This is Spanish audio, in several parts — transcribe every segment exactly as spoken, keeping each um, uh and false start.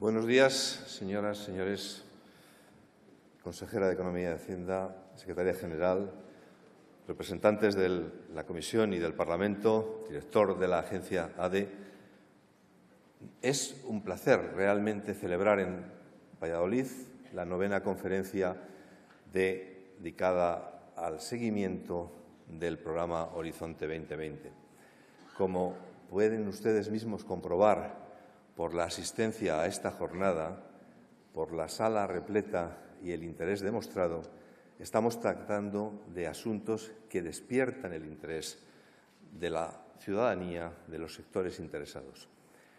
Buenos días, señoras, señores. Consejera de Economía y Hacienda, Secretaria General, representantes de la Comisión y del Parlamento, director de la Agencia A D E. Es un placer realmente celebrar en Valladolid la novena conferencia de, dedicada al seguimiento del programa Horizonte veinte veinte. Como pueden ustedes mismos comprobar por la asistencia a esta jornada, por la sala repleta y el interés demostrado, estamos tratando de asuntos que despiertan el interés de la ciudadanía, de los sectores interesados.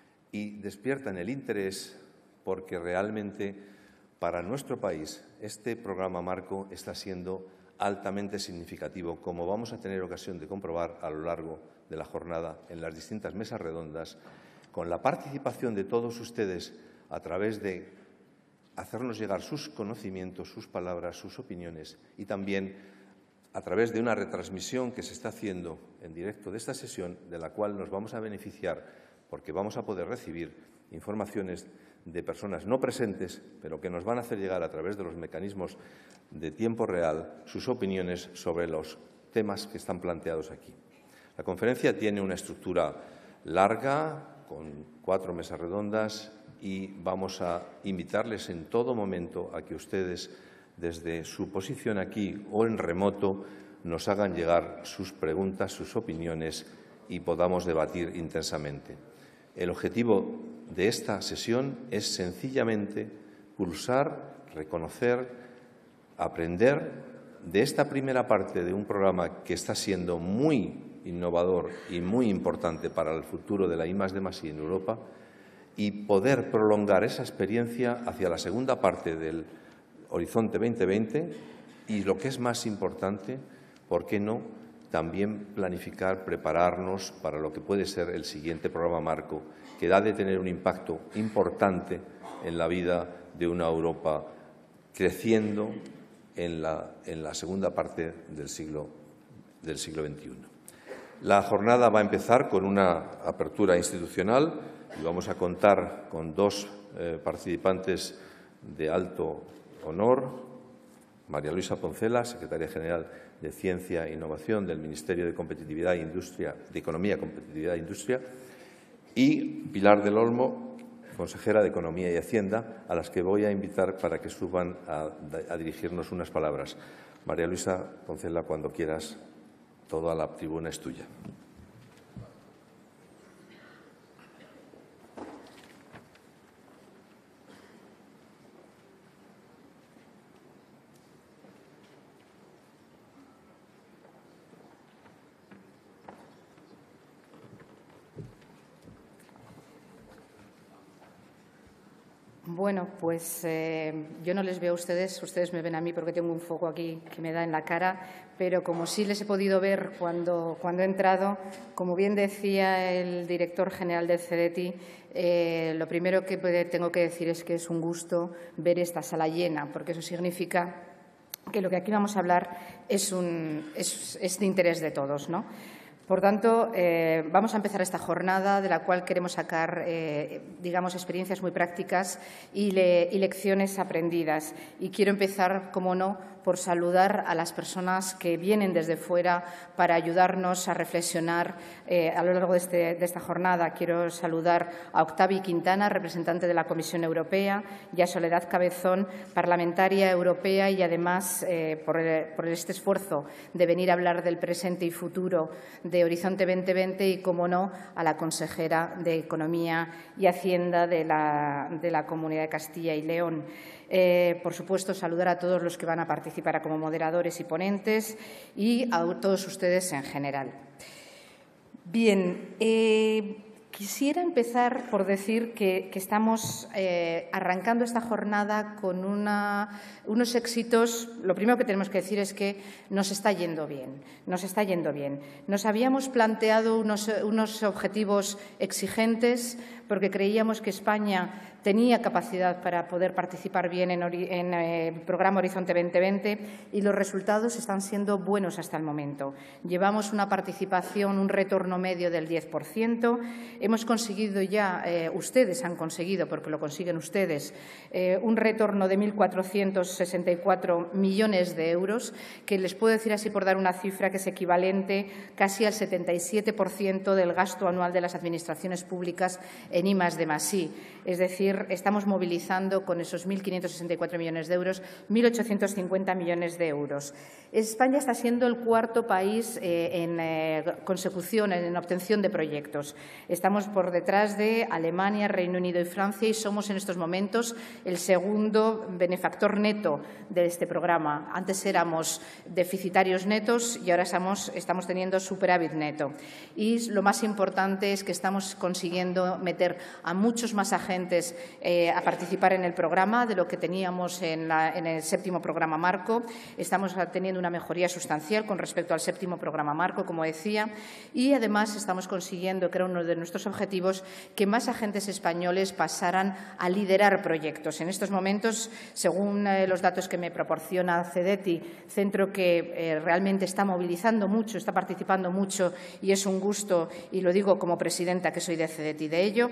Y despiertan el interés porque realmente para nuestro país este programa marco está siendo altamente significativo, como vamos a tener ocasión de comprobar a lo largo de la jornada en las distintas mesas redondas, con la participación de todos ustedes a través de hacernos llegar sus conocimientos, sus palabras, sus opiniones y también a través de una retransmisión que se está haciendo en directo de esta sesión, de la cual nos vamos a beneficiar porque vamos a poder recibir informaciones de personas no presentes, pero que nos van a hacer llegar a través de los mecanismos de tiempo real sus opiniones sobre los temas que están planteados aquí. La conferencia tiene una estructura larga, con cuatro mesas redondas, y vamos a invitarles en todo momento a que ustedes, desde su posición aquí o en remoto, nos hagan llegar sus preguntas, sus opiniones y podamos debatir intensamente. El objetivo de esta sesión es sencillamente pulsar, reconocer, aprender de esta primera parte de un programa que está siendo muy innovador y muy importante para el futuro de la I más D más I en Europa, y poder prolongar esa experiencia hacia la segunda parte del Horizonte veinte veinte y, lo que es más importante, ¿por qué no?, también planificar, prepararnos para lo que puede ser el siguiente programa marco, que ha de tener un impacto importante en la vida de una Europa creciendo en la, en la segunda parte del siglo, del siglo veintiuno. La jornada va a empezar con una apertura institucional y vamos a contar con dos eh, participantes de alto honor: María Luisa Poncela, Secretaria General de Ciencia e Innovación del Ministerio de Competitividad e Industria, de Economía, Competitividad e Industria, y Pilar del Olmo, Consejera de Economía y Hacienda, a las que voy a invitar para que suban a, a dirigirnos unas palabras. María Luisa Poncela, cuando quieras, toda la tribuna es tuya. Bueno, pues eh, yo no les veo a ustedes, ustedes me ven a mí porque tengo un foco aquí que me da en la cara, pero como sí les he podido ver cuando, cuando he entrado, como bien decía el director general del CEDETI, eh, lo primero que tengo que decir es que es un gusto ver esta sala llena, porque eso significa que lo que aquí vamos a hablar es, un, es, es de interés de todos, ¿no? Por tanto, eh, vamos a empezar esta jornada de la cual queremos sacar, eh, digamos, experiencias muy prácticas y, le, y lecciones aprendidas. Y quiero empezar, como no, por saludar a las personas que vienen desde fuera para ayudarnos a reflexionar eh, a lo largo de, este, de esta jornada. Quiero saludar a Octavi Quintana, representante de la Comisión Europea, y a Soledad Cabezón, parlamentaria europea, y además eh, por, el, por este esfuerzo de venir a hablar del presente y futuro de de Horizonte veinte veinte y, como no, a la consejera de Economía y Hacienda de la, de la Comunidad de Castilla y León. Eh, por supuesto, saludar a todos los que van a participar como moderadores y ponentes y a todos ustedes en general. Bien, eh, quisiera empezar por decir que, que estamos eh, arrancando esta jornada con una, unos éxitos. Lo primero que tenemos que decir es que nos está yendo bien, nos está yendo bien. Nos habíamos planteado unos, unos objetivos exigentes porque creíamos que España tenía capacidad para poder participar bien en, en eh, el programa Horizonte veinte veinte y los resultados están siendo buenos hasta el momento. Llevamos una participación, un retorno medio del diez por ciento. Hemos conseguido ya, eh, ustedes han conseguido, porque lo consiguen ustedes, eh, un retorno de mil cuatrocientos sesenta y cuatro millones de euros, que les puedo decir así por dar una cifra que es equivalente casi al setenta y siete por ciento del gasto anual de las administraciones públicas en I más D más I. Es decir, estamos movilizando con esos mil quinientos sesenta y cuatro millones de euros, mil ochocientos cincuenta millones de euros. España está siendo el cuarto país eh, en eh, consecución, en obtención de proyectos. Estamos por detrás de Alemania, Reino Unido y Francia y somos en estos momentos el segundo benefactor neto de este programa. Antes éramos deficitarios netos y ahora estamos, estamos teniendo superávit neto. Y lo más importante es que estamos consiguiendo meter a muchos más agentes eh, a participar en el programa de lo que teníamos en, la, en el séptimo programa marco. Estamos teniendo una mejoría sustancial con respecto al séptimo programa marco, como decía, y además estamos consiguiendo, que era uno de nuestros objetivos, que más agentes españoles pasaran a liderar proyectos. En estos momentos, según eh, los datos que me proporciona CEDETI, centro que eh, realmente está movilizando mucho, está participando mucho y es un gusto, y lo digo como presidenta que soy de CEDETI de ello,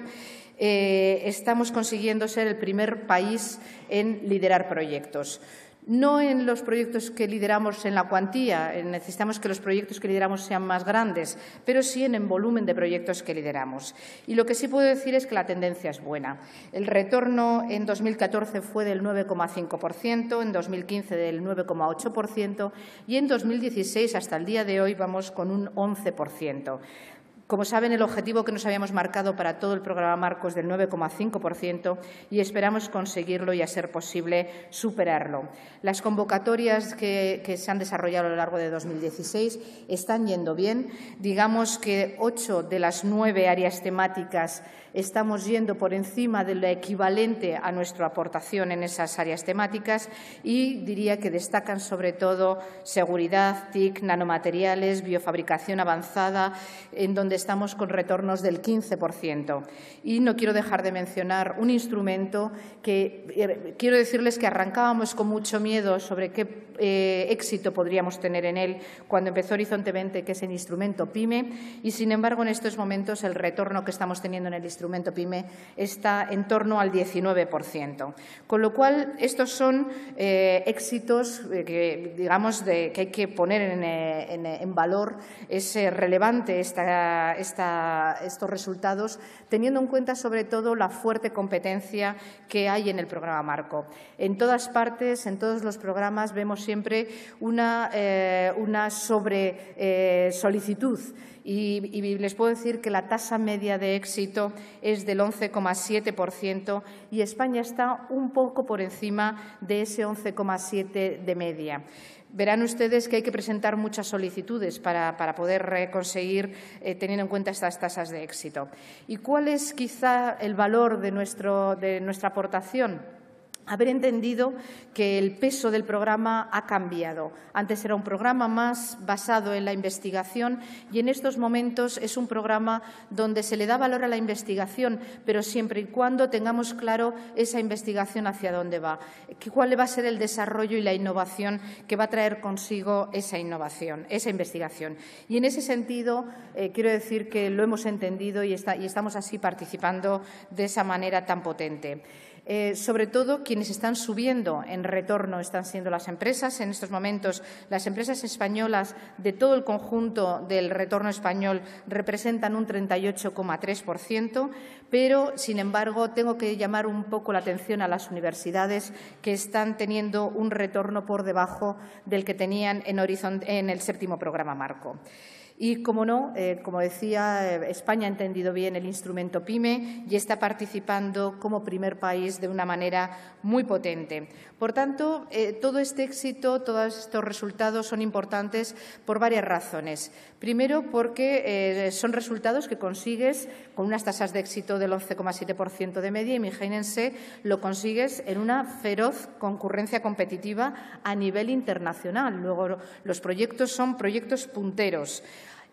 eh, estamos consiguiendo ser el primer país en liderar proyectos. No en los proyectos que lideramos en la cuantía, necesitamos que los proyectos que lideramos sean más grandes, pero sí en el volumen de proyectos que lideramos. Y lo que sí puedo decir es que la tendencia es buena. El retorno en dos mil catorce fue del nueve coma cinco por ciento, en dos mil quince del nueve coma ocho por ciento y en dos mil dieciséis, hasta el día de hoy, vamos con un once por ciento. Como saben, el objetivo que nos habíamos marcado para todo el programa marco es del nueve coma cinco por ciento y esperamos conseguirlo y, a ser posible, superarlo. Las convocatorias que, que se han desarrollado a lo largo de dos mil dieciséis están yendo bien. Digamos que ocho de las nueve áreas temáticas estamos yendo por encima de lo equivalente a nuestra aportación en esas áreas temáticas y diría que destacan sobre todo seguridad, T I C, nanomateriales, biofabricación avanzada, en donde estamos con retornos del quince por ciento. Y no quiero dejar de mencionar un instrumento que eh, quiero decirles que arrancábamos con mucho miedo sobre qué eh, éxito podríamos tener en él cuando empezó Horizonte veinte, que es el instrumento PYME, y sin embargo en estos momentos el retorno que estamos teniendo en el instrumento PYME está en torno al diecinueve por ciento. Con lo cual, estos son eh, éxitos eh, que, digamos, de, que hay que poner en, en, en valor. Es eh, relevante esta, esta, estos resultados, teniendo en cuenta sobre todo la fuerte competencia que hay en el programa marco. En todas partes, en todos los programas, vemos siempre una, eh, una sobre eh, solicitud. Y, y les puedo decir que la tasa media de éxito es del once coma siete por ciento y España está un poco por encima de ese once coma siete por ciento de media. Verán ustedes que hay que presentar muchas solicitudes para, para poder eh, conseguir, eh, teniendo en cuenta estas tasas de éxito. ¿Y cuál es quizá el valor de, nuestro, de nuestra aportación? Haber entendido que el peso del programa ha cambiado. Antes era un programa más basado en la investigación y en estos momentos es un programa donde se le da valor a la investigación, pero siempre y cuando tengamos claro esa investigación hacia dónde va, cuál va a ser el desarrollo y la innovación que va a traer consigo esa innovación, esa investigación. Y en ese sentido, eh, quiero decir que lo hemos entendido y, está, y estamos así participando de esa manera tan potente. Eh, sobre todo, quienes están subiendo en retorno están siendo las empresas. En estos momentos, las empresas españolas de todo el conjunto del retorno español representan un treinta y ocho coma tres por ciento, pero, sin embargo, tengo que llamar un poco la atención a las universidades que están teniendo un retorno por debajo del que tenían en, Horizonte, en el séptimo programa marco. Y, como no, eh, como decía, eh, España ha entendido bien el instrumento PYME y está participando como primer país de una manera muy potente. Por tanto, eh, todo este éxito, todos estos resultados son importantes por varias razones. Primero, porque eh, son resultados que consigues con unas tasas de éxito del once coma siete por ciento de media. Imagínense, lo consigues en una feroz concurrencia competitiva a nivel internacional. Luego, los proyectos son proyectos punteros.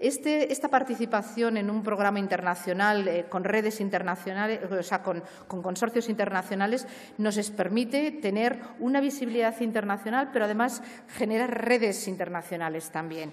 Este, esta participación en un programa internacional eh, con redes internacionales, o sea, con, con consorcios internacionales, nos permite tener una visibilidad internacional, pero además generar redes internacionales también.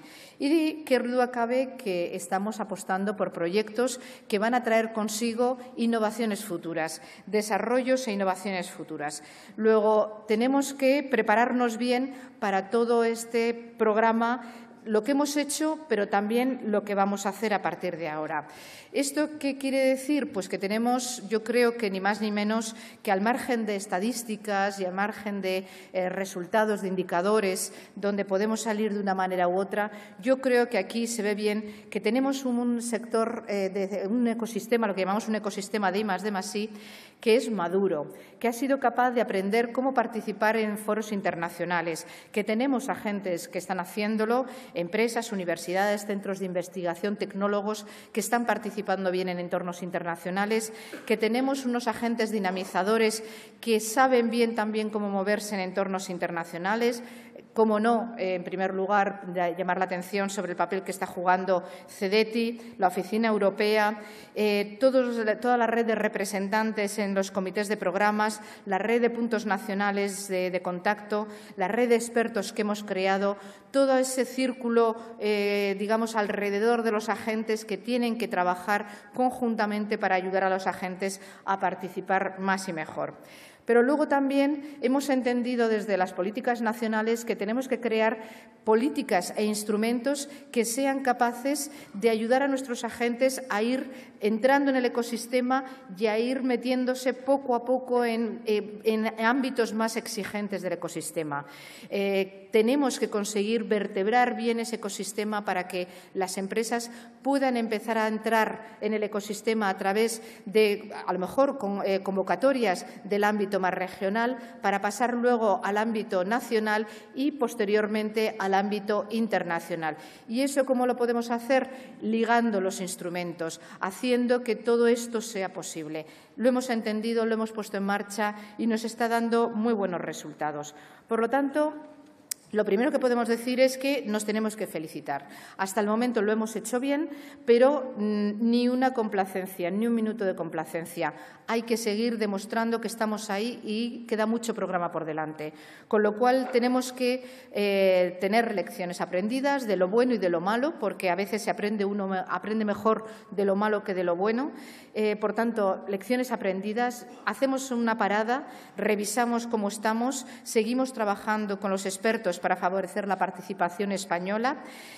Y qué duda cabe que estamos apostando por proyectos que van a traer consigo innovaciones futuras, desarrollos e innovaciones futuras. Luego, tenemos que prepararnos bien para todo este programa, lo que hemos hecho, pero también lo que vamos a hacer a partir de ahora. ¿Esto qué quiere decir? Pues que tenemos, yo creo que ni más ni menos que al margen de estadísticas y al margen de eh, resultados, de indicadores, donde podemos salir de una manera u otra, yo creo que aquí se ve bien que tenemos un, un sector, eh, de, un ecosistema, lo que llamamos un ecosistema de I más D más I, que es maduro, que ha sido capaz de aprender cómo participar en foros internacionales, que tenemos agentes que están haciéndolo, empresas, universidades, centros de investigación, tecnólogos que están participando bien en entornos internacionales, que tenemos unos agentes dinamizadores que saben bien también cómo moverse en entornos internacionales. Cómo no, eh, en primer lugar, llamar la atención sobre el papel que está jugando CEDETI, la Oficina Europea, eh, todos, toda la red de representantes en los comités de programas, la red de puntos nacionales de, de contacto, la red de expertos que hemos creado, todo ese círculo, eh, digamos, alrededor de los agentes que tienen que trabajar conjuntamente para ayudar a los agentes a participar más y mejor. Pero luego también hemos entendido desde las políticas nacionales que tenemos que crear políticas e instrumentos que sean capaces de ayudar a nuestros agentes a ir entrando en el ecosistema y a ir metiéndose poco a poco en, eh, en ámbitos más exigentes del ecosistema. Eh, tenemos que conseguir vertebrar bien ese ecosistema para que las empresas puedan empezar a entrar en el ecosistema a través de, a lo mejor, con, eh, convocatorias del ámbito más regional para pasar luego al ámbito nacional y, posteriormente, al ámbito internacional. ¿Y eso cómo lo podemos hacer? Ligando los instrumentos, haciendo que todo esto sea posible. Lo hemos entendido, lo hemos puesto en marcha y nos está dando muy buenos resultados. Por lo tanto, lo primero que podemos decir es que nos tenemos que felicitar. Hasta el momento lo hemos hecho bien, pero ni una complacencia, ni un minuto de complacencia. Hay que seguir demostrando que estamos ahí y queda mucho programa por delante. Con lo cual, tenemos que eh, tener lecciones aprendidas de lo bueno y de lo malo, porque a veces se aprende, uno aprende mejor de lo malo que de lo bueno. Eh, por tanto, lecciones aprendidas. Hacemos una parada, revisamos cómo estamos, seguimos trabajando con los expertos para favorecer la participación española.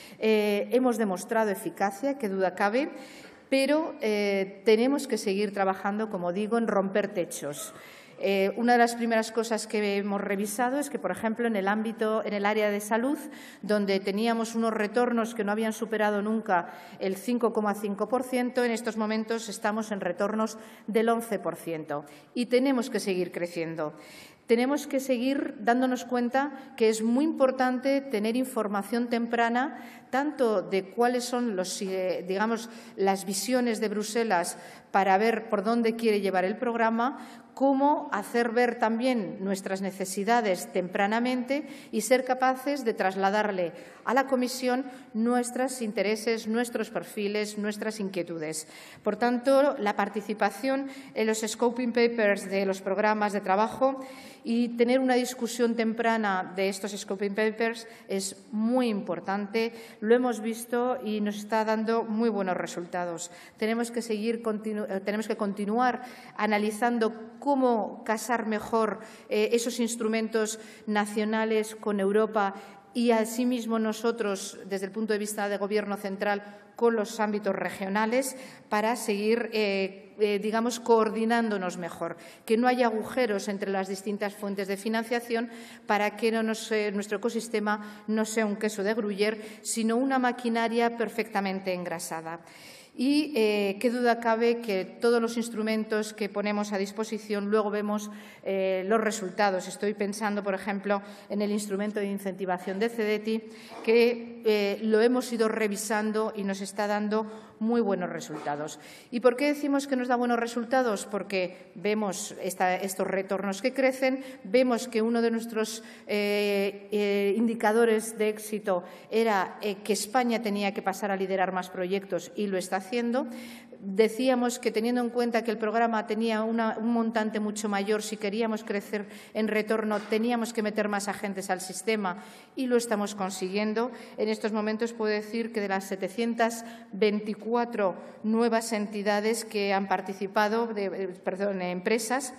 Eh, hemos demostrado eficacia, qué duda cabe, pero eh, tenemos que seguir trabajando, como digo, en romper techos. Eh, una de las primeras cosas que hemos revisado es que, por ejemplo, en el ámbito, en el área de salud, donde teníamos unos retornos que no habían superado nunca el cinco coma cinco por ciento, en estos momentos estamos en retornos del once por ciento y tenemos que seguir creciendo. Tenemos que seguir dándonos cuenta que es muy importante tener información temprana, tanto de cuáles son los, eh, digamos, las visiones de Bruselas para ver por dónde quiere llevar el programa, como hacer ver también nuestras necesidades tempranamente y ser capaces de trasladarle a la Comisión nuestros intereses, nuestros perfiles, nuestras inquietudes. Por tanto, la participación en los scoping papers de los programas de trabajo y tener una discusión temprana de estos scoping papers es muy importante. Lo hemos visto y nos está dando muy buenos resultados. Tenemos que seguir, continu- tenemos que continuar analizando cómo casar mejor eh, esos instrumentos nacionales con Europa y, asimismo, nosotros, desde el punto de vista del Gobierno central, con los ámbitos regionales para seguir, eh, eh, digamos, coordinándonos mejor, que no haya agujeros entre las distintas fuentes de financiación para que no nos, eh, nuestro ecosistema no sea un queso de gruyer, sino una maquinaria perfectamente engrasada. Y eh, qué duda cabe que todos los instrumentos que ponemos a disposición luego vemos eh, los resultados. Estoy pensando, por ejemplo, en el instrumento de incentivación de CEDETI, que eh, lo hemos ido revisando y nos está dando muy buenos resultados. ¿Y por qué decimos que nos da buenos resultados? Porque vemos esta, estos retornos que crecen, vemos que uno de nuestros eh, eh, indicadores de éxito era eh, que España tenía que pasar a liderar más proyectos y lo está haciendo. Decíamos que, teniendo en cuenta que el programa tenía una, un montante mucho mayor, si queríamos crecer en retorno teníamos que meter más agentes al sistema y lo estamos consiguiendo. En estos momentos puedo decir que de las setecientas veinticuatro nuevas entidades que han participado, de, perdón, empresas,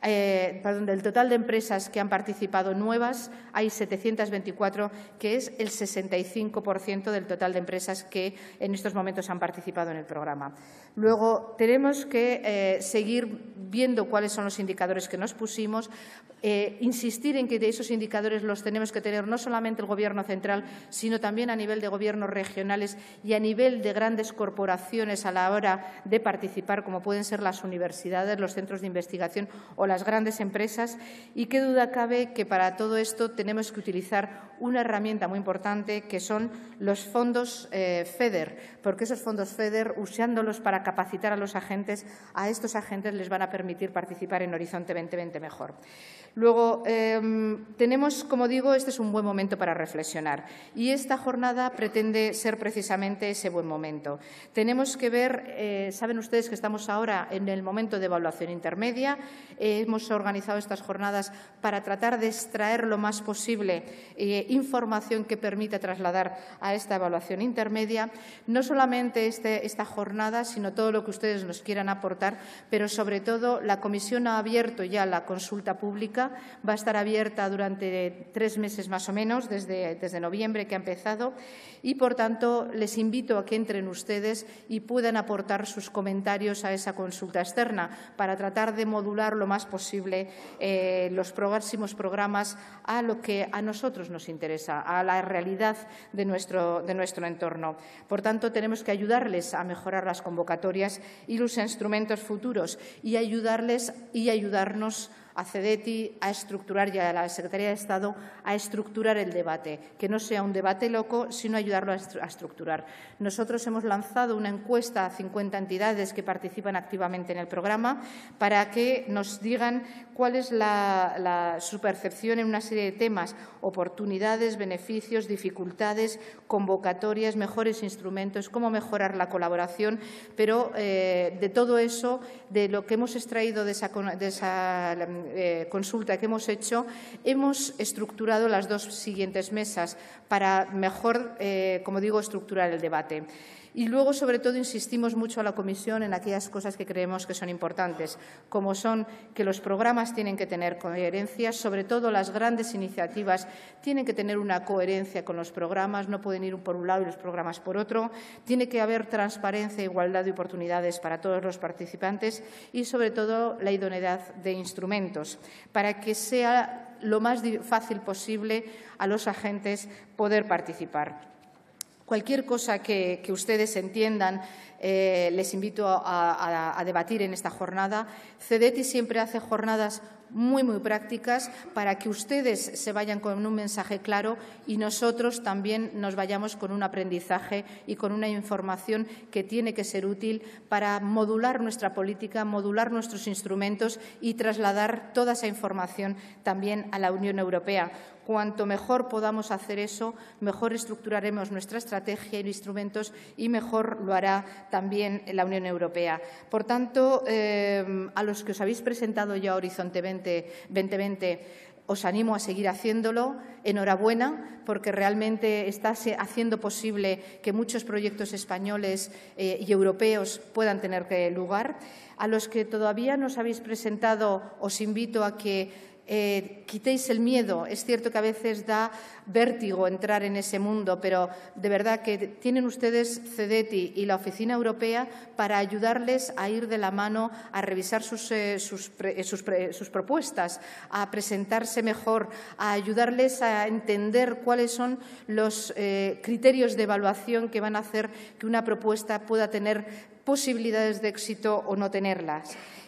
Eh, perdón, del total de empresas que han participado nuevas, hay setecientas veinticuatro, que es el sesenta y cinco por ciento del total de empresas que en estos momentos han participado en el programa. Luego, tenemos que eh, seguir viendo cuáles son los indicadores que nos pusimos, eh, insistir en que de esos indicadores los tenemos que tener no solamente el Gobierno central, sino también a nivel de gobiernos regionales y a nivel de grandes corporaciones a la hora de participar, como pueden ser las universidades, los centros de investigación o las grandes empresas. Y qué duda cabe que para todo esto tenemos que utilizar una herramienta muy importante, que son los fondos eh, FEDER, porque esos fondos FEDER, usándolos para capacitar a los agentes, a estos agentes les van a permitir participar en Horizonte veinte veinte mejor. Luego, eh, tenemos, como digo, este es un buen momento para reflexionar y esta jornada pretende ser precisamente ese buen momento. Tenemos que ver, eh, saben ustedes que estamos ahora en el momento de evaluación intermedia. Eh, hemos organizado estas jornadas para tratar de extraer lo más posible eh, información que permita trasladar a esta evaluación intermedia. No solamente este, esta jornada, sino todo lo que ustedes nos quieran aportar, pero sobre todo la Comisión ha abierto ya la consulta pública. Va a estar abierta durante tres meses más o menos, desde, desde noviembre que ha empezado, y, por tanto, les invito a que entren ustedes y puedan aportar sus comentarios a esa consulta externa para tratar de modular lo más posible eh, los próximos programas a lo que a nosotros nos interesa, a la realidad de nuestro, de nuestro entorno. Por tanto, tenemos que ayudarles a mejorar las convocatorias y los instrumentos futuros y ayudarles y ayudarnos a CEDETI a estructurar y a la Secretaría de Estado a estructurar el debate, que no sea un debate loco, sino ayudarlo a estructurar. Nosotros hemos lanzado una encuesta a cincuenta entidades que participan activamente en el programa para que nos digan cuál es la, la, su percepción en una serie de temas: oportunidades, beneficios, dificultades, convocatorias, mejores instrumentos, cómo mejorar la colaboración. Pero eh, de todo eso, de lo que hemos extraído de esa, de esa eh, consulta que hemos hecho, hemos estructurado las dos siguientes mesas para mejor, eh, como digo, estructurar el debate. Y luego, sobre todo, insistimos mucho a la Comisión en aquellas cosas que creemos que son importantes, como son que los programas tienen que tener coherencia, sobre todo las grandes iniciativas tienen que tener una coherencia con los programas, no pueden ir por un lado y los programas por otro. Tiene que haber transparencia, igualdad de oportunidades para todos los participantes y, sobre todo, la idoneidad de instrumentos, para que sea lo más fácil posible a los agentes poder participar. Cualquier cosa que, que ustedes entiendan, eh, les invito a, a, a debatir en esta jornada. CEDETI siempre hace jornadas muy, muy prácticas para que ustedes se vayan con un mensaje claro y nosotros también nos vayamos con un aprendizaje y con una información que tiene que ser útil para modular nuestra política, modular nuestros instrumentos y trasladar toda esa información también a la Unión Europea. Cuanto mejor podamos hacer eso, mejor estructuraremos nuestra estrategia y instrumentos y mejor lo hará también la Unión Europea. Por tanto, eh, a los que os habéis presentado ya Horizonte veinte veinte, os animo a seguir haciéndolo. Enhorabuena, porque realmente está haciendo posible que muchos proyectos españoles eh, y europeos puedan tener lugar. A los que todavía no os habéis presentado, os invito a que Eh, quitéis el miedo. Es cierto que a veces da vértigo entrar en ese mundo, pero de verdad que tienen ustedes CEDETI y la Oficina Europea para ayudarles a ir de la mano, a revisar sus, eh, sus, pre, sus, pre, sus propuestas, a presentarse mejor, a ayudarles a entender cuáles son los eh, criterios de evaluación que van a hacer que una propuesta pueda tener posibilidades de éxito o no tenerlas.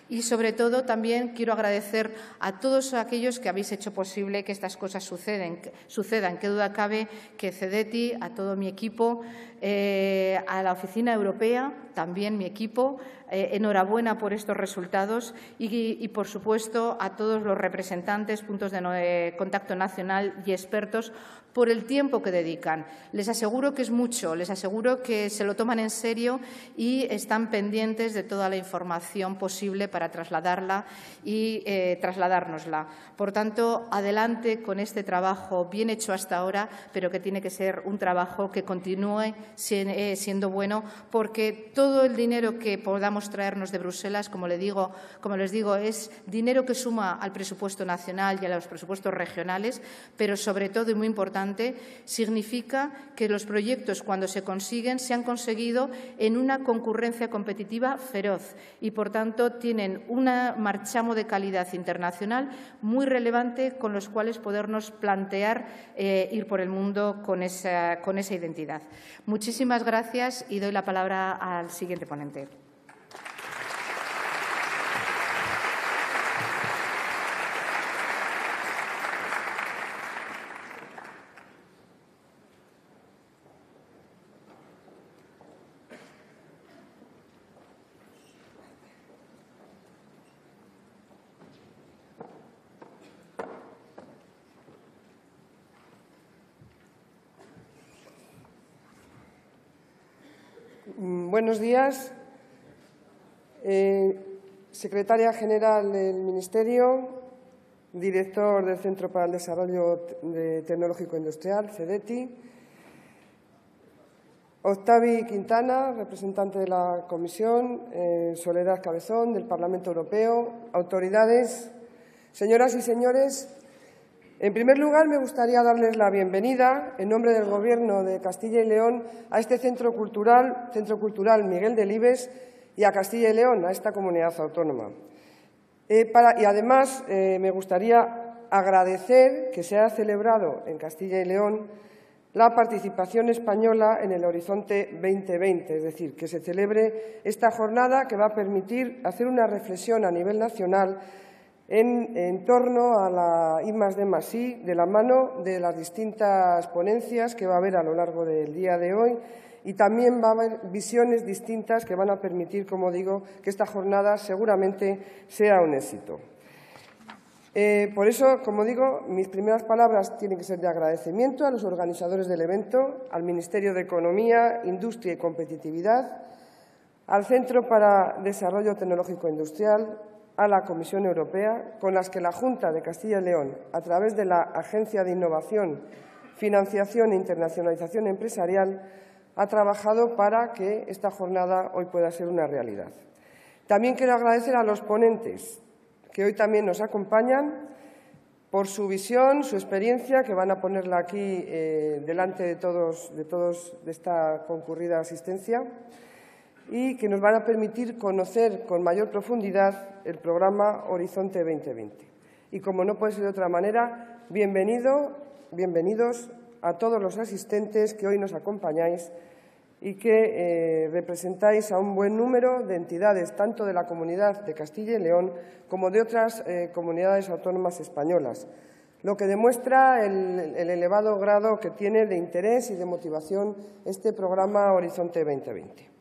Y, sobre todo, también quiero agradecer a todos aquellos que habéis hecho posible que estas cosas suceden, sucedan. Qué duda cabe que CEDETI, a todo mi equipo, eh, a la Oficina Europea, también mi equipo, eh, enhorabuena por estos resultados y, y, por supuesto, a todos los representantes, puntos de eh, contacto nacional y expertos por el tiempo que dedican. Les aseguro que es mucho, les aseguro que se lo toman en serio y están pendientes de toda la información posible para trasladarla y eh, trasladárnosla. Por tanto, adelante con este trabajo bien hecho hasta ahora, pero que tiene que ser un trabajo que continúe siendo bueno, porque todo el dinero que podamos traernos de Bruselas, como, le digo, como les digo, es dinero que suma al presupuesto nacional y a los presupuestos regionales, pero sobre todo, y muy importante, significa que los proyectos, cuando se consiguen, se han conseguido en una concurrencia competitiva feroz y, por tanto, tienen un marchamo de calidad internacional muy relevante con los cuales podernos plantear eh, ir por el mundo con esa, con esa identidad. Muchísimas gracias y doy la palabra al siguiente ponente. Buenos días. Eh, secretaria General del Ministerio, director del Centro para el Desarrollo Tecnológico Industrial, CEDETI, Octavi Quintana, representante de la Comisión, eh, Soledad Cabezón, del Parlamento Europeo, autoridades, señoras y señores. En primer lugar, me gustaría darles la bienvenida, en nombre del Gobierno de Castilla y León, a este Centro Cultural, Centro Cultural Miguel Delibes y a Castilla y León, a esta comunidad autónoma. Eh, para, y, además, eh, me gustaría agradecer que se haya celebrado en Castilla y León la participación española en el Horizonte veinte veinte, es decir, que se celebre esta jornada que va a permitir hacer una reflexión a nivel nacional En, en torno a la I más D más I, de la mano de las distintas ponencias que va a haber a lo largo del día de hoy, y también va a haber visiones distintas que van a permitir, como digo, que esta jornada seguramente sea un éxito. Eh, por eso, como digo, mis primeras palabras tienen que ser de agradecimiento a los organizadores del evento, al Ministerio de Economía, Industria y Competitividad, al Centro para Desarrollo Tecnológico Industrial, a la Comisión Europea, con las que la Junta de Castilla y León, a través de la Agencia de Innovación, Financiación e Internacionalización Empresarial, ha trabajado para que esta jornada hoy pueda ser una realidad. También quiero agradecer a los ponentes que hoy también nos acompañan por su visión, su experiencia, que van a ponerla aquí eh, delante de todos, de todos de esta concurrida asistencia, y que nos van a permitir conocer con mayor profundidad el programa Horizonte veinte veinte. Y, como no puede ser de otra manera, bienvenido, bienvenidos a todos los asistentes que hoy nos acompañáis y que eh, representáis a un buen número de entidades, tanto de la Comunidad de Castilla y León como de otras eh, comunidades autónomas españolas, lo que demuestra el, el elevado grado que tiene de interés y de motivación este programa Horizonte veinte veinte.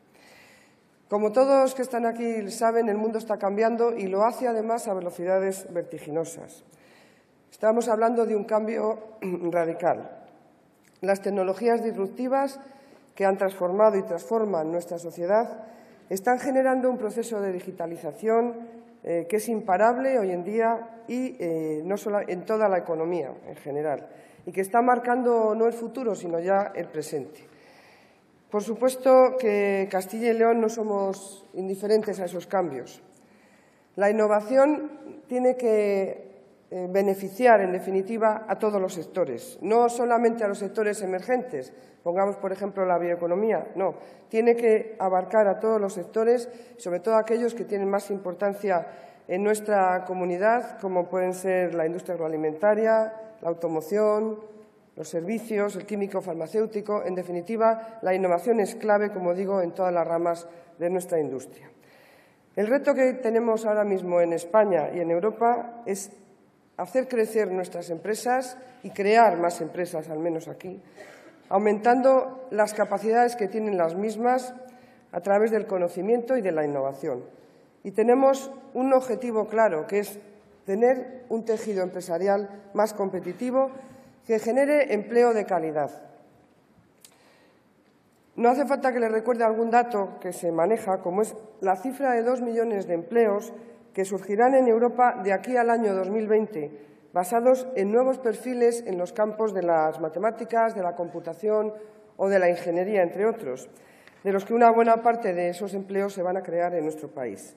Como todos que están aquí saben, el mundo está cambiando y lo hace además a velocidades vertiginosas. Estamos hablando de un cambio radical. Las tecnologías disruptivas que han transformado y transforman nuestra sociedad están generando un proceso de digitalización eh, que es imparable hoy en día y eh, no solo en toda la economía en general, y que está marcando no el futuro, sino ya el presente. Por supuesto que Castilla y León no somos indiferentes a esos cambios. La innovación tiene que eh, beneficiar, en definitiva, a todos los sectores, no solamente a los sectores emergentes, pongamos, por ejemplo, la bioeconomía, no, tiene que abarcar a todos los sectores, sobre todo aquellos que tienen más importancia en nuestra comunidad, como pueden ser la industria agroalimentaria, la automoción, los servicios, el químico farmacéutico. En definitiva, la innovación es clave, como digo, en todas las ramas de nuestra industria. El reto que tenemos ahora mismo en España y en Europa es hacer crecer nuestras empresas y crear más empresas, al menos aquí, aumentando las capacidades que tienen las mismas a través del conocimiento y de la innovación. Y tenemos un objetivo claro, que es tener un tejido empresarial más competitivo que genere empleo de calidad. No hace falta que les recuerde algún dato que se maneja, como es la cifra de dos millones de empleos que surgirán en Europa de aquí al año dos mil veinte, basados en nuevos perfiles en los campos de las matemáticas, de la computación o de la ingeniería, entre otros, de los que una buena parte de esos empleos se van a crear en nuestro país.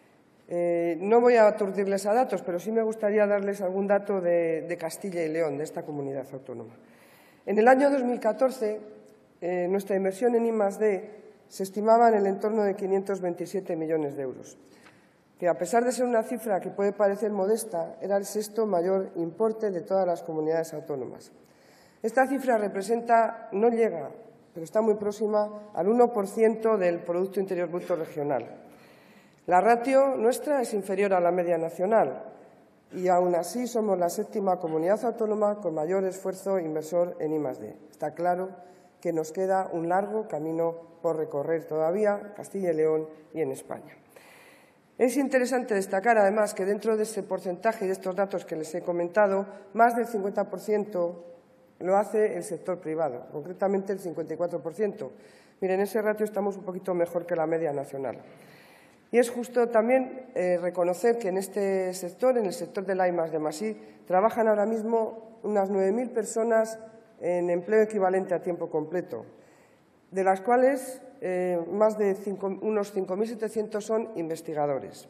Eh, no voy a aturdirles a datos, pero sí me gustaría darles algún dato de, de Castilla y León, de esta comunidad autónoma. En el año dos mil catorce, eh, nuestra inversión en I más D se estimaba en el entorno de quinientos veintisiete millones de euros, que a pesar de ser una cifra que puede parecer modesta, era el sexto mayor importe de todas las comunidades autónomas. Esta cifra representa, no llega, pero está muy próxima al uno por ciento del Producto Interior Bruto regional. La ratio nuestra es inferior a la media nacional y, aún así, somos la séptima comunidad autónoma con mayor esfuerzo inversor en I más D. Está claro que nos queda un largo camino por recorrer todavía, Castilla y León y en España. Es interesante destacar, además, que dentro de ese porcentaje y de estos datos que les he comentado, más del cincuenta por ciento lo hace el sector privado, concretamente el cincuenta y cuatro por ciento. Miren, en ese ratio estamos un poquito mejor que la media nacional. Y es justo también eh, reconocer que en este sector, en el sector de la I más D más I, trabajan ahora mismo unas nueve mil personas en empleo equivalente a tiempo completo, de las cuales eh, más de cinco, unos cinco mil setecientos son investigadores.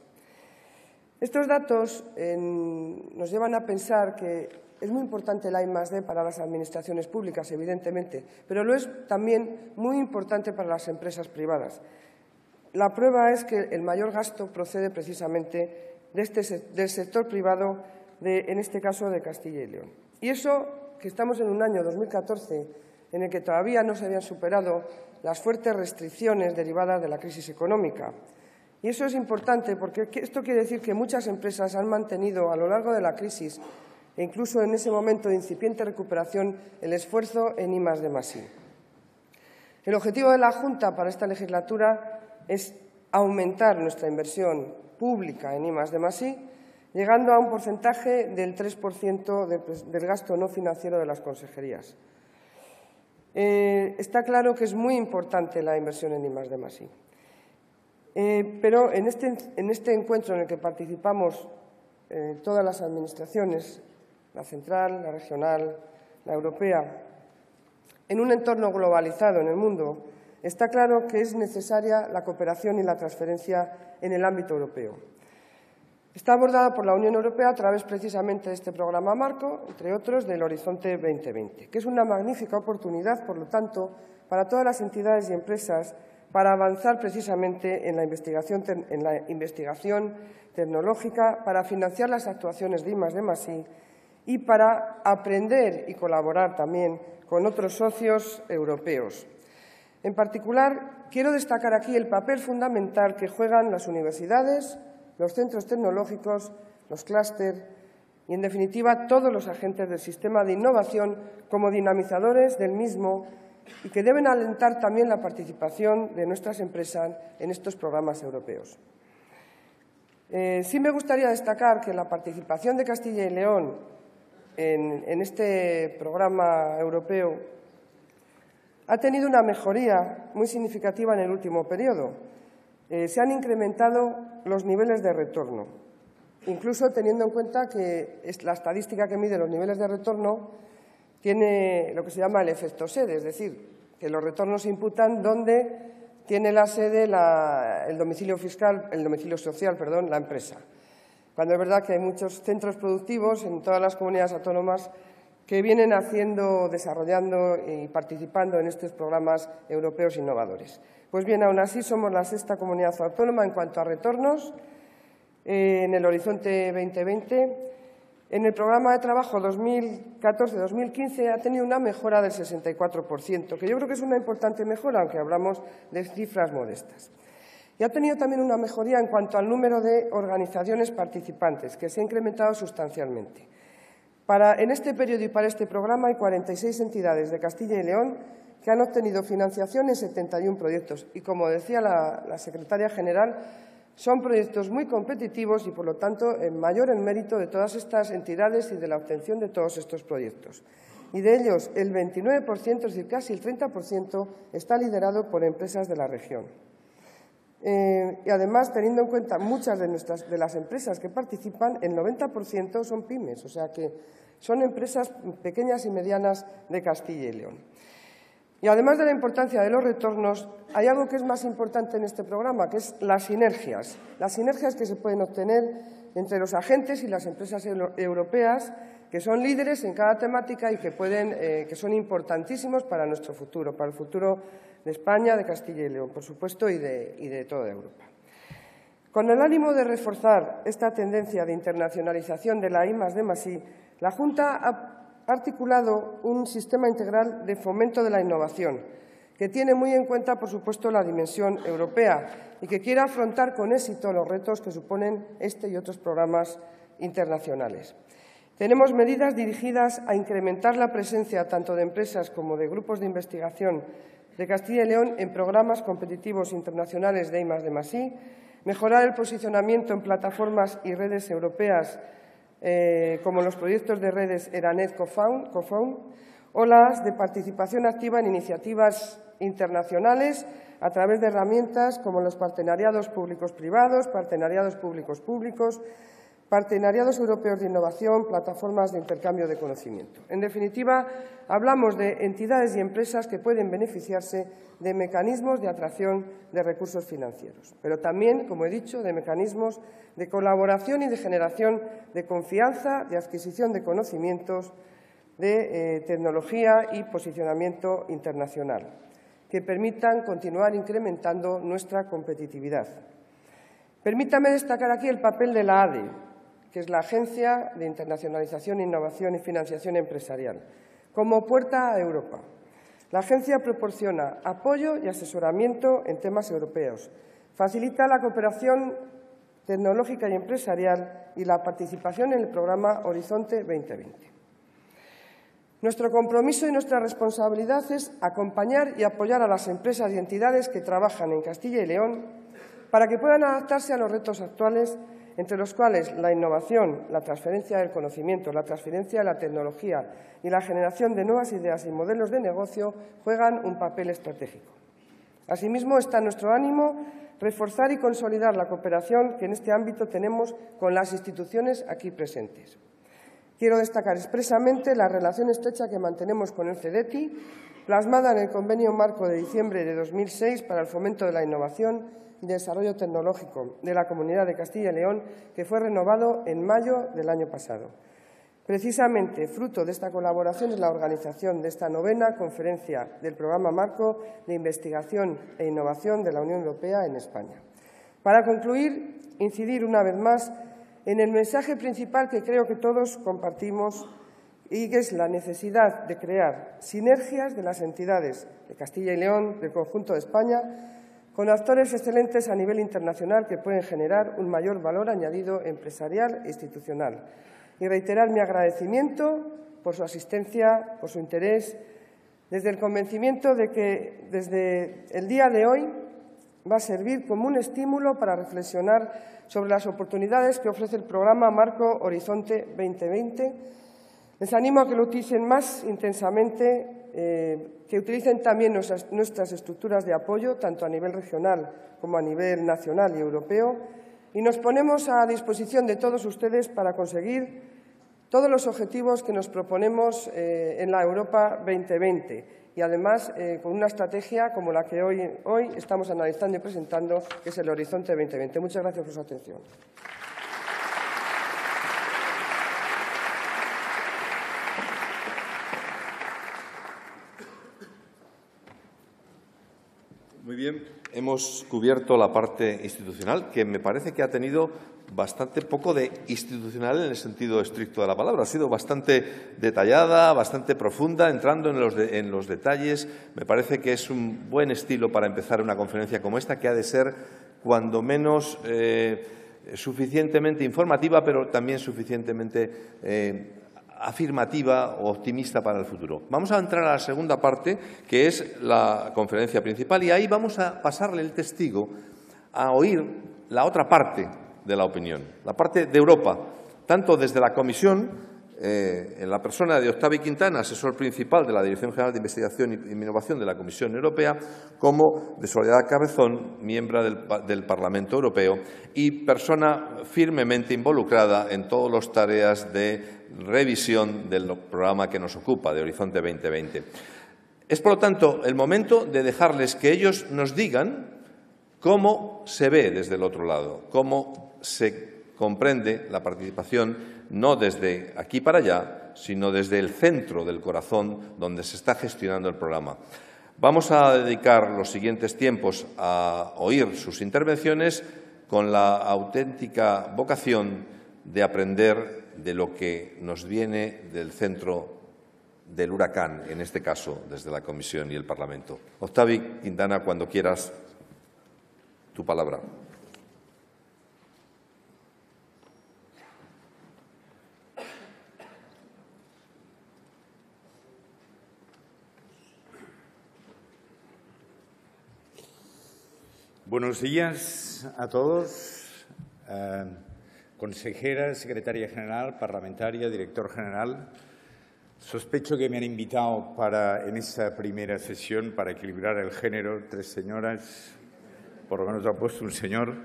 Estos datos eh, nos llevan a pensar que es muy importante la I más D para las administraciones públicas, evidentemente, pero lo es también muy importante para las empresas privadas. La prueba es que el mayor gasto procede precisamente de este, del sector privado, de, en este caso de Castilla y León. Y eso, que estamos en un año dos mil catorce en el que todavía no se habían superado las fuertes restricciones derivadas de la crisis económica. Y eso es importante porque esto quiere decir que muchas empresas han mantenido a lo largo de la crisis e incluso en ese momento de incipiente recuperación el esfuerzo en I más D más I. El objetivo de la Junta para esta legislatura es aumentar nuestra inversión pública en I más D más I, llegando a un porcentaje del tres por ciento del gasto no financiero de las consejerías. Eh, está claro que es muy importante la inversión en I más D más I. Eh, pero en este, en este encuentro en el que participamos eh, todas las administraciones, la central, la regional, la europea, en un entorno globalizado en el mundo, está claro que es necesaria la cooperación y la transferencia en el ámbito europeo. Está abordada por la Unión Europea a través precisamente de este programa marco, entre otros del Horizonte veinte veinte, que es una magnífica oportunidad, por lo tanto, para todas las entidades y empresas para avanzar precisamente en la investigación, en la investigación tecnológica, para financiar las actuaciones de I más D más I y para aprender y colaborar también con otros socios europeos. En particular, quiero destacar aquí el papel fundamental que juegan las universidades, los centros tecnológicos, los clústeres y, en definitiva, todos los agentes del sistema de innovación como dinamizadores del mismo y que deben alentar también la participación de nuestras empresas en estos programas europeos. Eh, sí me gustaría destacar que la participación de Castilla y León en, en este programa europeo ha tenido una mejoría muy significativa en el último periodo. Eh, se han incrementado los niveles de retorno, incluso teniendo en cuenta que es la estadística que mide los niveles de retorno tiene lo que se llama el efecto sede, es decir, que los retornos se imputan donde tiene la sede la, el domicilio fiscal, el domicilio social, perdón, la empresa. Cuando es verdad que hay muchos centros productivos en todas las comunidades autónomas que vienen haciendo, desarrollando y participando en estos programas europeos innovadores. Pues bien, aún así somos la sexta comunidad autónoma en cuanto a retornos eh, en el Horizonte veinte veinte. En el programa de trabajo dos mil catorce dos mil quince ha tenido una mejora del sesenta y cuatro por ciento, que yo creo que es una importante mejora, aunque hablamos de cifras modestas. Y ha tenido también una mejoría en cuanto al número de organizaciones participantes, que se ha incrementado sustancialmente. Para, en este periodo y para este programa hay cuarenta y seis entidades de Castilla y León que han obtenido financiación en setenta y uno proyectos. Y, como decía la, la secretaria general, son proyectos muy competitivos y, por lo tanto, en mayor el mérito de todas estas entidades y de la obtención de todos estos proyectos. Y de ellos, el veintinueve por ciento, es decir, casi el treinta por ciento, está liderado por empresas de la región. Eh, y, además, teniendo en cuenta muchas de, nuestras, de las empresas que participan, el noventa por ciento son pymes, o sea que son empresas pequeñas y medianas de Castilla y León. Y, además de la importancia de los retornos, hay algo que es más importante en este programa, que es las sinergias. Las sinergias que se pueden obtener entre los agentes y las empresas europeas, que son líderes en cada temática y que, pueden, eh, que son importantísimos para nuestro futuro, para el futuro de España, de Castilla y León, por supuesto, y de, y de toda Europa. Con el ánimo de reforzar esta tendencia de internacionalización de la I más D más I, la Junta ha articulado un sistema integral de fomento de la innovación, que tiene muy en cuenta, por supuesto, la dimensión europea y que quiere afrontar con éxito los retos que suponen este y otros programas internacionales. Tenemos medidas dirigidas a incrementar la presencia tanto de empresas como de grupos de investigación de Castilla y León en programas competitivos internacionales de I más D más I, mejorar el posicionamiento en plataformas y redes europeas Eh, como los proyectos de redes Eranet Cofound, Cofound, o las de participación activa en iniciativas internacionales a través de herramientas como los partenariados públicos-privados, partenariados públicos-públicos, partenariados europeos de innovación, plataformas de intercambio de conocimiento. En definitiva, hablamos de entidades y empresas que pueden beneficiarse de mecanismos de atracción de recursos financieros, pero también, como he dicho, de mecanismos de colaboración y de generación de confianza, de adquisición de conocimientos, de eh, tecnología y posicionamiento internacional, que permitan continuar incrementando nuestra competitividad. Permítame destacar aquí el papel de la A D E, que es la Agencia de Internacionalización, Innovación y Financiación Empresarial, como puerta a Europa. La agencia proporciona apoyo y asesoramiento en temas europeos, facilita la cooperación tecnológica y empresarial y la participación en el programa Horizonte veinte veinte. Nuestro compromiso y nuestra responsabilidad es acompañar y apoyar a las empresas y entidades que trabajan en Castilla y León para que puedan adaptarse a los retos actuales, entre los cuales la innovación, la transferencia del conocimiento, la transferencia de la tecnología y la generación de nuevas ideas y modelos de negocio juegan un papel estratégico. Asimismo, está en nuestro ánimo reforzar y consolidar la cooperación que en este ámbito tenemos con las instituciones aquí presentes. Quiero destacar expresamente la relación estrecha que mantenemos con el CEDETI, plasmada en el Convenio Marco de diciembre de dos mil seis para el fomento de la innovación y desarrollo tecnológico de la Comunidad de Castilla y León, que fue renovado en mayo del año pasado. Precisamente, fruto de esta colaboración es la organización de esta novena conferencia del Programa Marco de Investigación e Innovación de la Unión Europea en España. Para concluir, incidir una vez más en el mensaje principal que creo que todos compartimos y que es la necesidad de crear sinergias de las entidades de Castilla y León, del conjunto de España, con actores excelentes a nivel internacional que pueden generar un mayor valor añadido empresarial e institucional. Y reiterar mi agradecimiento por su asistencia, por su interés, desde el convencimiento de que desde el día de hoy va a servir como un estímulo para reflexionar sobre las oportunidades que ofrece el programa Marco Horizonte veinte veinte. Les animo a que lo utilicen más intensamente, eh, que utilicen también nuestras, nuestras estructuras de apoyo, tanto a nivel regional como a nivel nacional y europeo, y nos ponemos a disposición de todos ustedes para conseguir todos los objetivos que nos proponemos eh, en la Europa veinte veinte y, además, eh, con una estrategia como la que hoy, hoy estamos analizando y presentando, que es el Horizonte veinte veinte. Muchas gracias por su atención. Muy bien, hemos cubierto la parte institucional, que me parece que ha tenido bastante poco de institucional en el sentido estricto de la palabra. Ha sido bastante detallada, bastante profunda, entrando en los, de, en los detalles. Me parece que es un buen estilo para empezar una conferencia como esta, que ha de ser cuando menos eh, suficientemente informativa, pero también suficientemente eh, afirmativa o optimista para el futuro. Vamos a entrar a la segunda parte, que es la conferencia principal, y ahí vamos a pasarle el testigo a oír la otra parte de la opinión, la parte de Europa, tanto desde la Comisión, eh, en la persona de Octavi Quintana, asesor principal de la Dirección General de Investigación y Innovación de la Comisión Europea, como de Soledad Cabezón, miembro del, del Parlamento Europeo y persona firmemente involucrada en todas las tareas de revisión del programa que nos ocupa, de Horizonte veinte veinte. Es, por lo tanto, el momento de dejarles que ellos nos digan cómo se ve desde el otro lado, cómo se comprende la participación no desde aquí para allá, sino desde el centro del corazón donde se está gestionando el programa. Vamos a dedicar los siguientes tiempos a oír sus intervenciones con la auténtica vocación de aprender de lo que nos viene del centro del huracán, en este caso desde la Comisión y el Parlamento. Octavi Quintana, cuando quieras, tu palabra. Buenos días a todos, eh, consejera, secretaria general, parlamentaria, director general. Sospecho que me han invitado para, en esta primera sesión para equilibrar el género, tres señoras, por lo menos ha puesto un señor,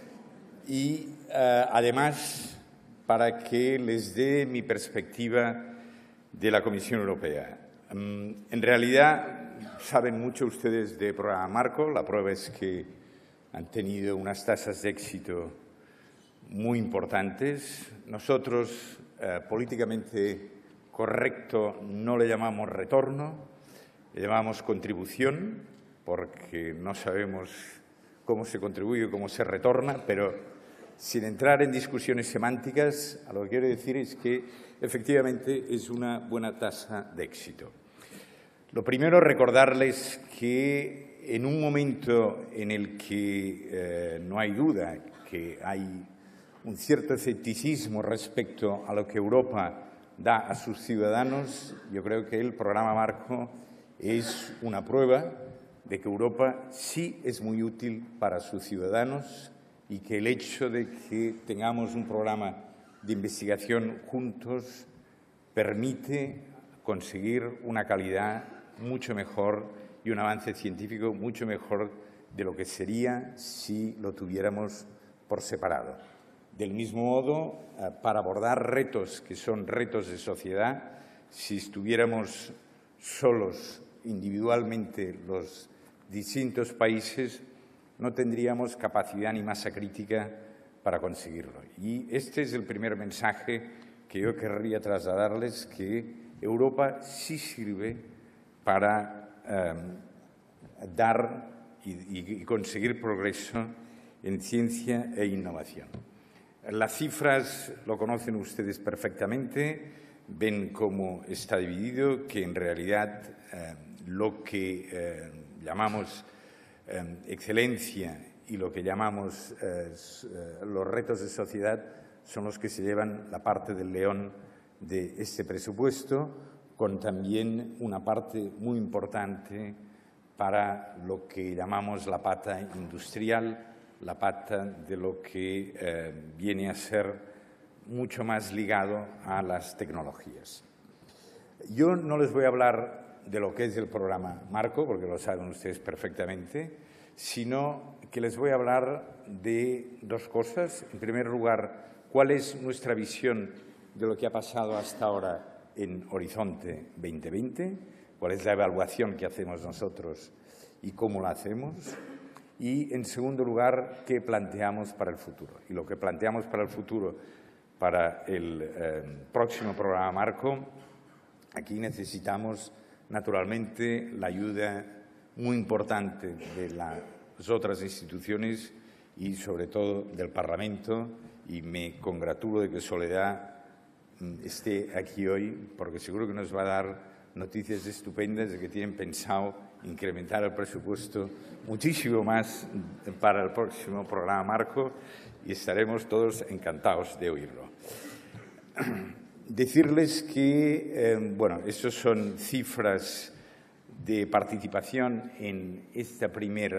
y eh, además para que les dé mi perspectiva de la Comisión Europea. Um, en realidad, saben mucho ustedes de programa Marco, la prueba es que han tenido unas tasas de éxito muy importantes. Nosotros, eh, políticamente correcto, no le llamamos retorno, le llamamos contribución, porque no sabemos cómo se contribuye y cómo se retorna, pero sin entrar en discusiones semánticas, a lo que quiero decir es que efectivamente es una buena tasa de éxito. Lo primero, recordarles que en un momento en el que eh, no hay duda que hay un cierto escepticismo respecto a lo que Europa da a sus ciudadanos, yo creo que el programa Marco es una prueba de que Europa sí es muy útil para sus ciudadanos y que el hecho de que tengamos un programa de investigación juntos permite conseguir una calidad mucho mejor y un avance científico mucho mejor de lo que sería si lo tuviéramos por separado. Del mismo modo, para abordar retos que son retos de sociedad, si estuviéramos solos individualmente los distintos países, no tendríamos capacidad ni masa crítica para conseguirlo. Y este es el primer mensaje que yo querría trasladarles, que Europa sí sirve para Eh, dar y, y conseguir progreso en ciencia e innovación. Las cifras lo conocen ustedes perfectamente, ven cómo está dividido, que en realidad eh, lo que eh, llamamos eh, excelencia y lo que llamamos eh, los retos de sociedad son los que se llevan la parte del león de este presupuesto, con también una parte muy importante para lo que llamamos la pata industrial, la pata de lo que eh, viene a ser mucho más ligado a las tecnologías. Yo no les voy a hablar de lo que es el programa Marco, porque lo saben ustedes perfectamente, sino que les voy a hablar de dos cosas. En primer lugar, cuál es nuestra visión de lo que ha pasado hasta ahora en Horizonte veinte veinte, cuál es la evaluación que hacemos nosotros y cómo la hacemos. Y, en segundo lugar, qué planteamos para el futuro. Y lo que planteamos para el futuro, para el eh, próximo programa Marco, aquí necesitamos, naturalmente, la ayuda muy importante de las otras instituciones y, sobre todo, del Parlamento. Y me congratulo de que Soledad esté aquí hoy, porque seguro que nos va a dar noticias estupendas de que tienen pensado incrementar el presupuesto muchísimo más para el próximo programa marco y estaremos todos encantados de oírlo. Decirles que, eh, bueno, estos son cifras de participación en este primer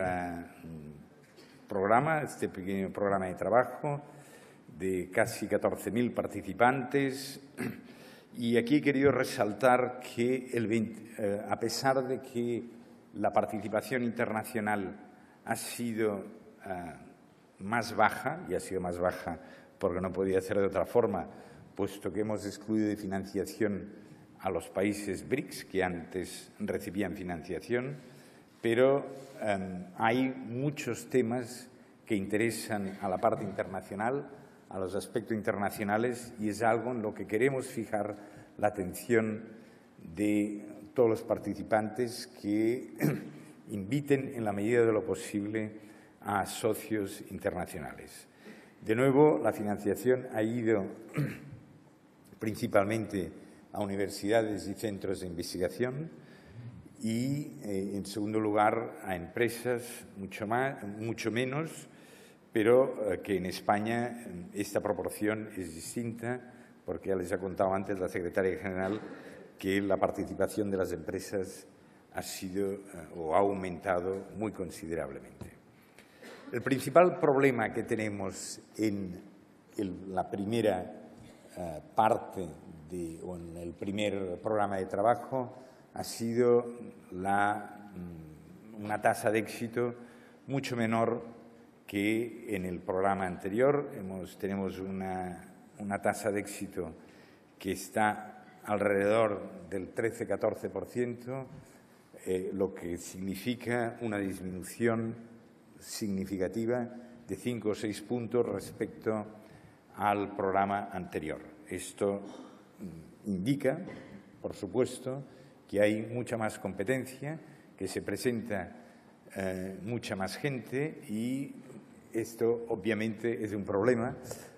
programa, este pequeño programa de trabajo de casi catorce mil participantes. Y aquí he querido resaltar que, el veinte, eh, a pesar de que la participación internacional ha sido eh, más baja, y ha sido más baja porque no podía ser de otra forma, puesto que hemos excluido de financiación a los países B R I C S que antes recibían financiación, pero eh, hay muchos temas que interesan a la parte internacional, a los aspectos internacionales, y es algo en lo que queremos fijar la atención de todos los participantes, que inviten en la medida de lo posible a socios internacionales. De nuevo, la financiación ha ido principalmente a universidades y centros de investigación y, eh, en segundo lugar, a empresas mucho, más, mucho menos, pero eh, que en España esta proporción es distinta, porque ya les ha contado antes la secretaria general que la participación de las empresas ha sido eh, o ha aumentado muy considerablemente. El principal problema que tenemos en el, la primera eh, parte de, o en el primer programa de trabajo ha sido la, una tasa de éxito mucho menor que en el programa anterior. Hemos, tenemos una, una tasa de éxito que está alrededor del trece a catorce por ciento, eh, lo que significa una disminución significativa de cinco o seis puntos respecto al programa anterior. Esto indica, por supuesto, que hay mucha más competencia, que se presenta eh, mucha más gente, y esto obviamente es un problema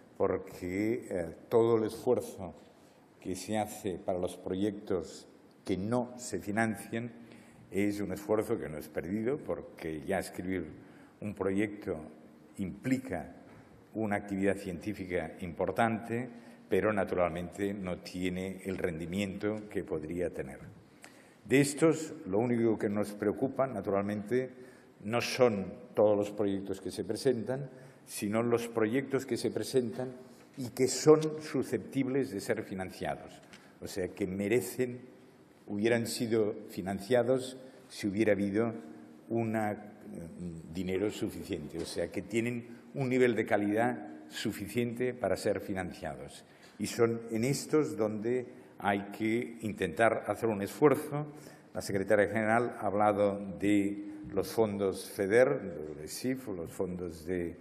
porque eh, todo el esfuerzo que se hace para los proyectos que no se financian es un esfuerzo que no es perdido, porque ya escribir un proyecto implica una actividad científica importante, pero naturalmente no tiene el rendimiento que podría tener. De estos, lo único que nos preocupa, naturalmente, no son todos los proyectos que se presentan, sino los proyectos que se presentan y que son susceptibles de ser financiados, o sea, que merecen, hubieran sido financiados si hubiera habido un dinero suficiente, o sea, que tienen un nivel de calidad suficiente para ser financiados. Y son en estos donde hay que intentar hacer un esfuerzo. La secretaria general ha hablado de los fondos FEDER, de S I F, los fondos de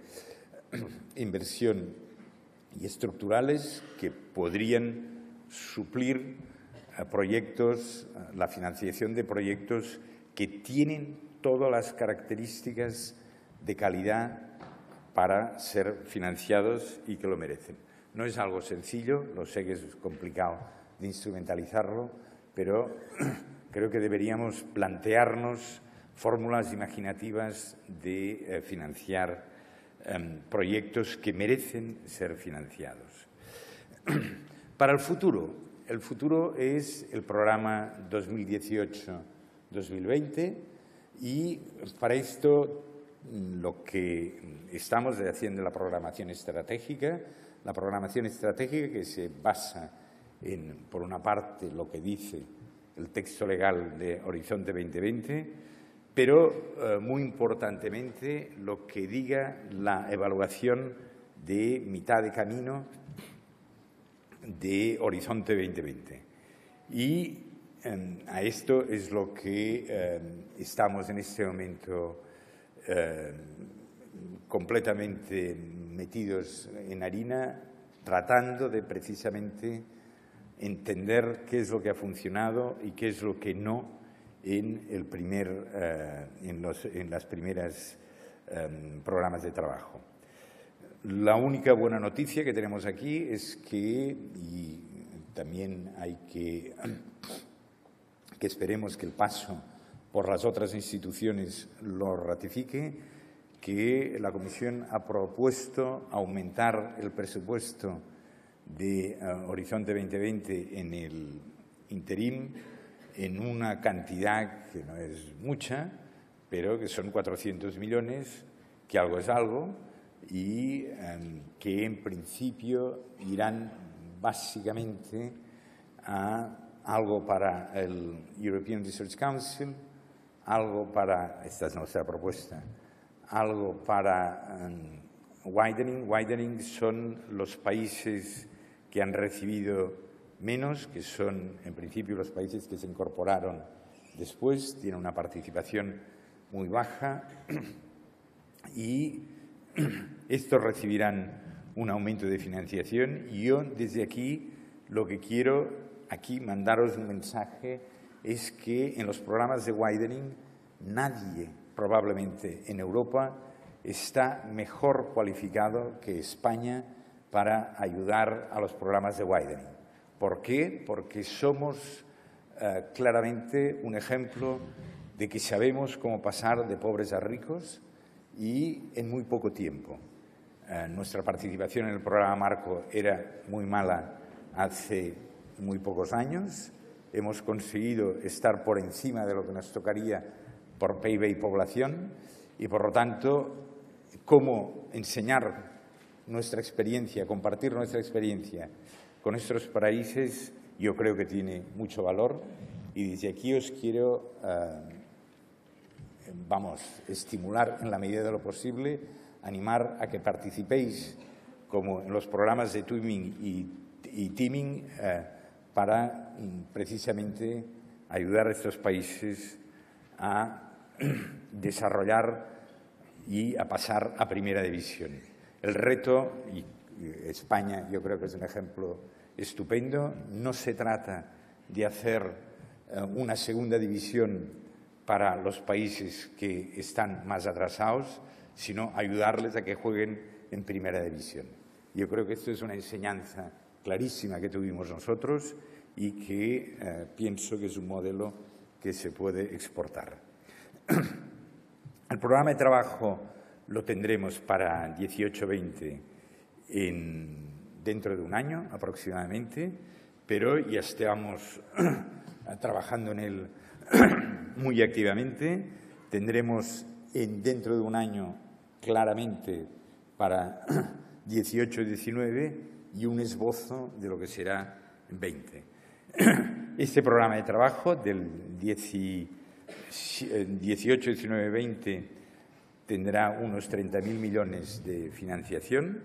inversión y estructurales, que podrían suplir a proyectos, a la financiación de proyectos que tienen todas las características de calidad para ser financiados y que lo merecen. No es algo sencillo, lo sé que es complicado de instrumentalizarlo, pero creo que deberíamos plantearnos fórmulas imaginativas de eh, financiar eh, proyectos que merecen ser financiados. Para el futuro, el futuro es el programa dos mil dieciocho dos mil veinte, y para esto lo que estamos haciendo es la programación estratégica, la programación estratégica que se basa en, por una parte, lo que dice el texto legal de Horizonte veinte veinte, pero eh, muy importantemente lo que diga la evaluación de mitad de camino de Horizonte veinte veinte. Y eh, a esto es lo que eh, estamos en este momento eh, completamente metidos en harina, tratando de precisamente entender qué es lo que ha funcionado y qué es lo que no en el primer, eh, en los en las primeras eh, programas de trabajo. La única buena noticia que tenemos aquí es que, y también hay que, que esperemos que el paso por las otras instituciones lo ratifique, que la Comisión ha propuesto aumentar el presupuesto de uh, Horizonte veinte veinte en el interín en una cantidad que no es mucha, pero que son cuatrocientos millones, que algo es algo, y um, que en principio irán básicamente a algo para el European Research Council, algo para, esta es nuestra propuesta, algo para um, widening. Widening son los países que han recibido menos, que son en principio los países que se incorporaron después, tienen una participación muy baja y estos recibirán un aumento de financiación. Y yo desde aquí lo que quiero aquí mandaros un mensaje es que en los programas de widening nadie probablemente en Europa está mejor cualificado que España para ayudar a los programas de widening. ¿Por qué? Porque somos uh, claramente un ejemplo de que sabemos cómo pasar de pobres a ricos y en muy poco tiempo. Uh, nuestra participación en el programa Marco era muy mala hace muy pocos años. Hemos conseguido estar por encima de lo que nos tocaría por P I B y población y, por lo tanto, cómo enseñar nuestra experiencia, compartir nuestra experiencia con estos países, yo creo que tiene mucho valor. Y desde aquí os quiero, uh, vamos, estimular en la medida de lo posible, animar a que participéis, como en los programas de Twinning y, y Teaming, uh, para um, precisamente ayudar a estos países a desarrollar y a pasar a primera división. El reto, y España yo creo que es un ejemplo estupendo, no se trata de hacer uh, una segunda división para los países que están más atrasados, sino ayudarles a que jueguen en primera división. Yo creo que esto es una enseñanza clarísima que tuvimos nosotros y que uh, pienso que es un modelo que se puede exportar. El programa de trabajo lo tendremos para dieciocho veinte en, dentro de un año aproximadamente, pero ya estamos trabajando en él muy activamente. Tendremos en, dentro de un año claramente para dieciocho diecinueve y un esbozo de lo que será veinte. Este programa de trabajo del dieciocho diecinueve veinte tendrá unos treinta mil millones de financiación.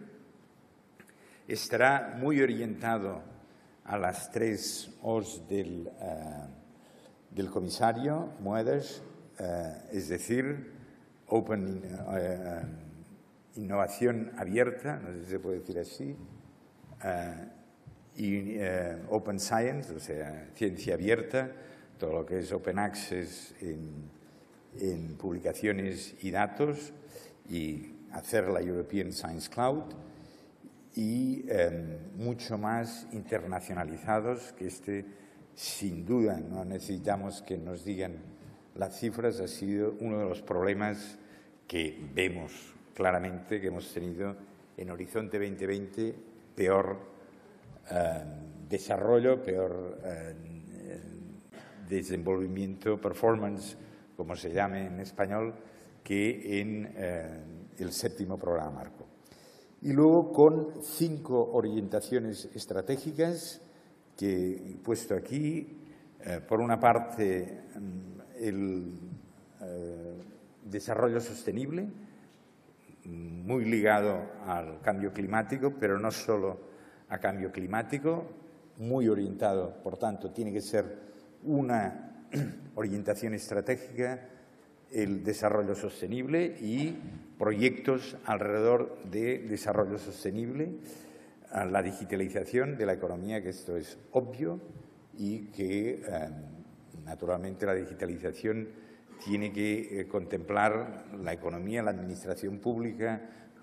Estará muy orientado a las tres O's del, uh, del comisario Moedas, uh, es decir, open, uh, innovación abierta, no sé si se puede decir así, uh, y uh, Open Science, o sea, ciencia abierta, todo lo que es Open Access en, en publicaciones y datos, y hacer la European Science Cloud, y eh, mucho más internacionalizados, que este, sin duda, no necesitamos que nos digan las cifras, ha sido uno de los problemas que vemos claramente que hemos tenido en Horizonte veinte veinte, peor eh, desarrollo, peor eh, desenvolvimiento, performance, como se llame en español, que en eh, el séptimo programa Marco. Y luego con cinco orientaciones estratégicas que he puesto aquí. Eh, por una parte, el eh, desarrollo sostenible, muy ligado al cambio climático, pero no solo a cambio climático, muy orientado, por tanto, tiene que ser una orientación estratégica, el desarrollo sostenible y proyectos alrededor de desarrollo sostenible, la digitalización de la economía, que esto es obvio, y que, eh, naturalmente, la digitalización tiene que eh, contemplar la economía, la administración pública,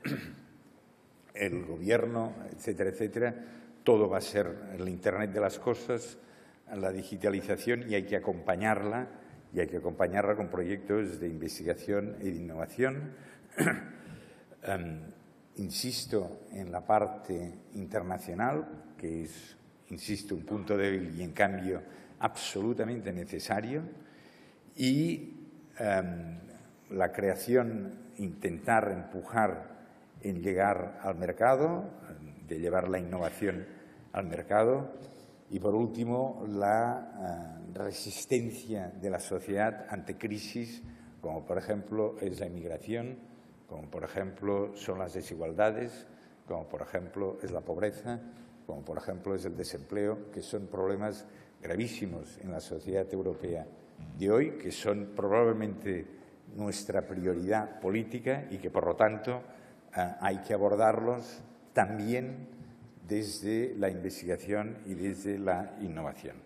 el gobierno, etcétera, etcétera. Todo va a ser el Internet de las cosas, la digitalización, y hay que acompañarla y hay que acompañarla con proyectos de investigación y de innovación. um, insisto en la parte internacional, que es, insisto, un punto débil y, en cambio, absolutamente necesario, y um, la creación, intentar empujar en llegar al mercado, de llevar la innovación al mercado, y, por último, la uh, resistencia de la sociedad ante crisis, como por ejemplo es la inmigración, como por ejemplo son las desigualdades, como por ejemplo es la pobreza, como por ejemplo es el desempleo, que son problemas gravísimos en la sociedad europea de hoy, que son probablemente nuestra prioridad política y que, por lo tanto, uh, hay que abordarlos también desde la investigación y desde la innovación.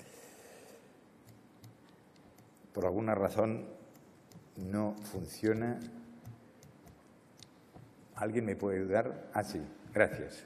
Por alguna razón no funciona. ¿Alguien me puede ayudar? Ah, sí, gracias.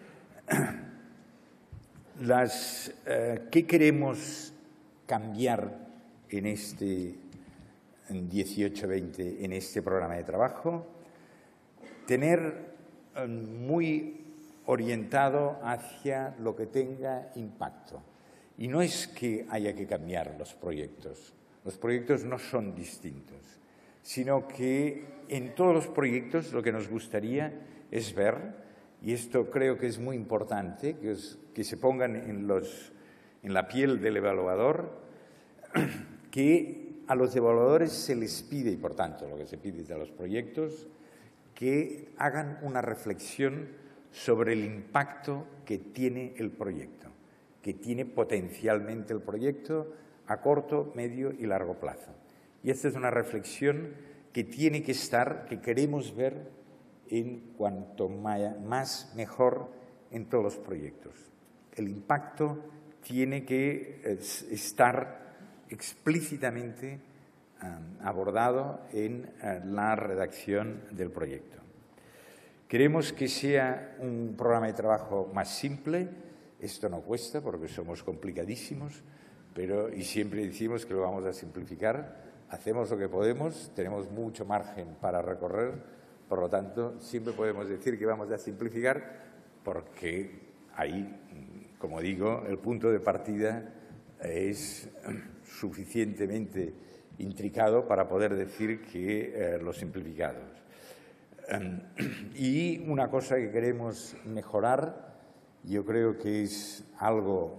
Las, eh, ¿Qué queremos cambiar en este dieciocho veinte, en este programa de trabajo? Tener eh, muy orientado hacia lo que tenga impacto. Y no es que haya que cambiar los proyectos. Los proyectos no son distintos, sino que en todos los proyectos lo que nos gustaría es ver, y esto creo que es muy importante, que, es, que se pongan en, los, en la piel del evaluador, que a los evaluadores se les pide, y por tanto lo que se pide de los proyectos, que hagan una reflexión sobre el impacto que tiene el proyecto, que tiene potencialmente el proyecto a corto, medio y largo plazo. Y esta es una reflexión que tiene que estar, que queremos ver en cuanto más mejor en todos los proyectos. El impacto tiene que estar explícitamente um, abordado en uh, la redacción del proyecto. Queremos que sea un programa de trabajo más simple. Esto no cuesta porque somos complicadísimos, pero y siempre decimos que lo vamos a simplificar. Hacemos lo que podemos, tenemos mucho margen para recorrer, por lo tanto, siempre podemos decir que vamos a simplificar porque ahí, como digo, el punto de partida es suficientemente intricado para poder decir que eh, lo simplificamos. Y una cosa que queremos mejorar, yo creo que es algo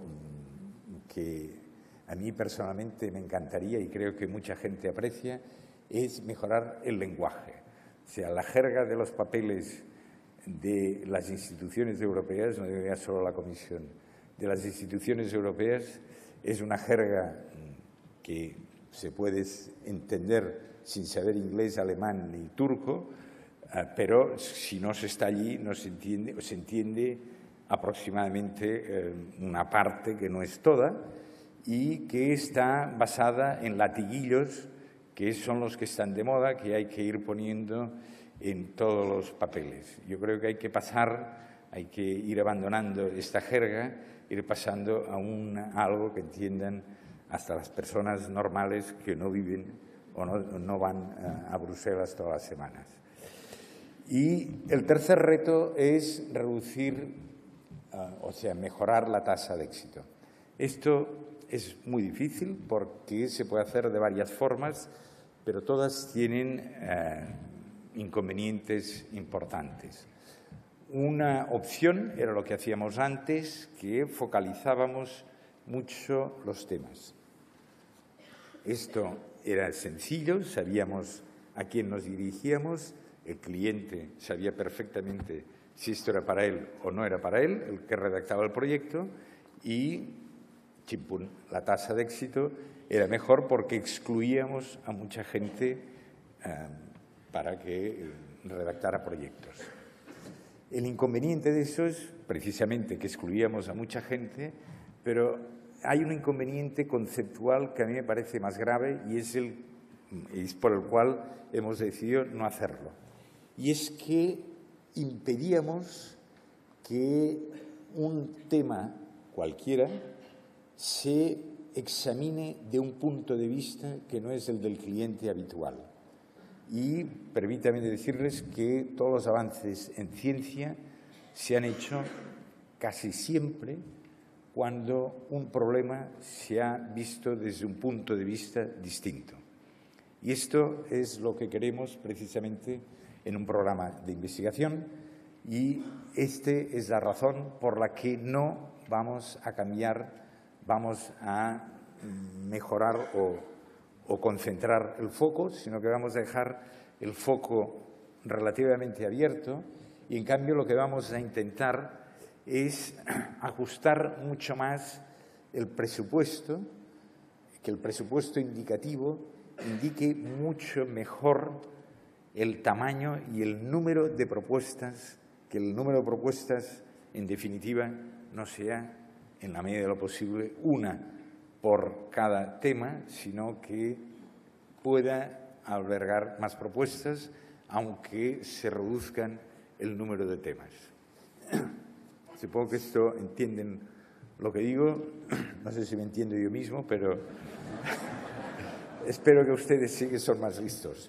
que a mí personalmente me encantaría y creo que mucha gente aprecia, es mejorar el lenguaje. O sea, la jerga de los papeles de las instituciones europeas, no diría solo la Comisión, de las instituciones europeas, es una jerga que se puede entender sin saber inglés, alemán ni turco, pero si no se está allí no se entiende, se entiende aproximadamente una parte que no es toda y que está basada en latiguillos que son los que están de moda, que hay que ir poniendo en todos los papeles. Yo creo que hay que pasar, hay que ir abandonando esta jerga, ir pasando a, un, a algo que entiendan hasta las personas normales que no viven o no, no van a Bruselas todas las semanas. Y el tercer reto es reducir, uh, o sea, mejorar la tasa de éxito. Esto es muy difícil porque se puede hacer de varias formas, pero todas tienen uh, inconvenientes importantes. Una opción era lo que hacíamos antes, que focalizábamos mucho los temas. Esto era sencillo, sabíamos a quién nos dirigíamos. El cliente sabía perfectamente si esto era para él o no era para él, el que redactaba el proyecto, y chimpún, la tasa de éxito era mejor porque excluíamos a mucha gente eh, para que redactara proyectos. El inconveniente de eso es precisamente que excluíamos a mucha gente, pero hay un inconveniente conceptual que a mí me parece más grave y es, el, es por el cual hemos decidido no hacerlo. Y es que impedíamos que un tema cualquiera se examine de un punto de vista que no es el del cliente habitual. Y permítanme decirles que todos los avances en ciencia se han hecho casi siempre cuando un problema se ha visto desde un punto de vista distinto. Y esto es lo que queremos precisamente en un programa de investigación, y esta es la razón por la que no vamos a cambiar, vamos a mejorar o, o concentrar el foco, sino que vamos a dejar el foco relativamente abierto, y en cambio lo que vamos a intentar es ajustar mucho más el presupuesto, que el presupuesto indicativo indique mucho mejor el tamaño y el número de propuestas, que el número de propuestas, en definitiva, no sea, en la medida de lo posible, una por cada tema, sino que pueda albergar más propuestas, aunque se reduzcan el número de temas. Supongo que esto entienden lo que digo, no sé si me entiendo yo mismo, pero espero que ustedes sí que son más listos.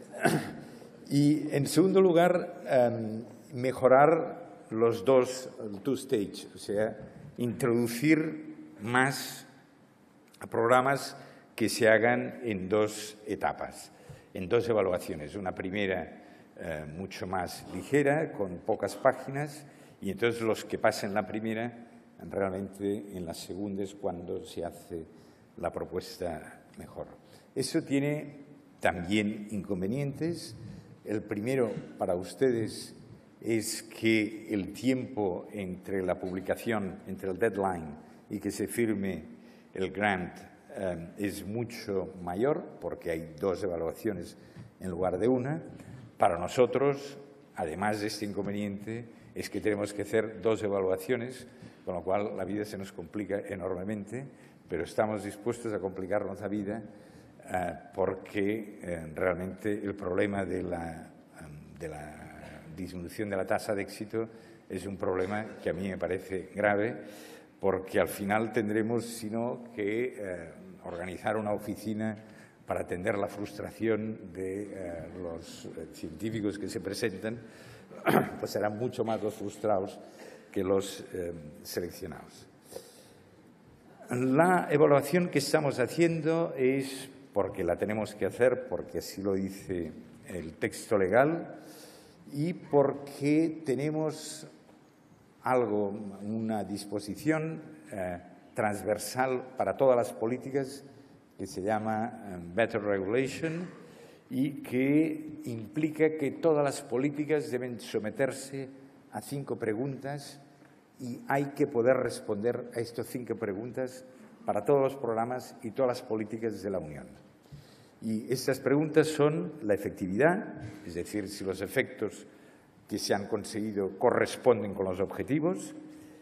Y, en segundo lugar, um, mejorar los dos, el two-stage, o sea, introducir más programas que se hagan en dos etapas, en dos evaluaciones. Una primera eh, mucho más ligera, con pocas páginas, y entonces los que pasen la primera, realmente en la segunda es cuando se hace la propuesta mejor. Eso tiene también inconvenientes. El primero para ustedes es que el tiempo entre la publicación, entre el deadline y que se firme el grant eh, es mucho mayor, porque hay dos evaluaciones en lugar de una. Para nosotros, además de este inconveniente, es que tenemos que hacer dos evaluaciones, con lo cual la vida se nos complica enormemente, pero estamos dispuestos a complicarnos la vida eh, porque eh, realmente el problema de la, de la disminución de la tasa de éxito es un problema que a mí me parece grave, porque al final tendremos, sino que eh, organizar una oficina para atender la frustración de eh, los eh, científicos que se presentan, pues serán mucho más los frustrados que los eh, seleccionados. La evaluación que estamos haciendo es porque la tenemos que hacer, porque así lo dice el texto legal y porque tenemos algo, una disposición eh, transversal para todas las políticas que se llama eh, Better Regulation y que implica que todas las políticas deben someterse a cinco preguntas y hay que poder responder a estas cinco preguntas para todos los programas y todas las políticas de la Unión. Y estas preguntas son la efectividad, es decir, si los efectos que se han conseguido corresponden con los objetivos,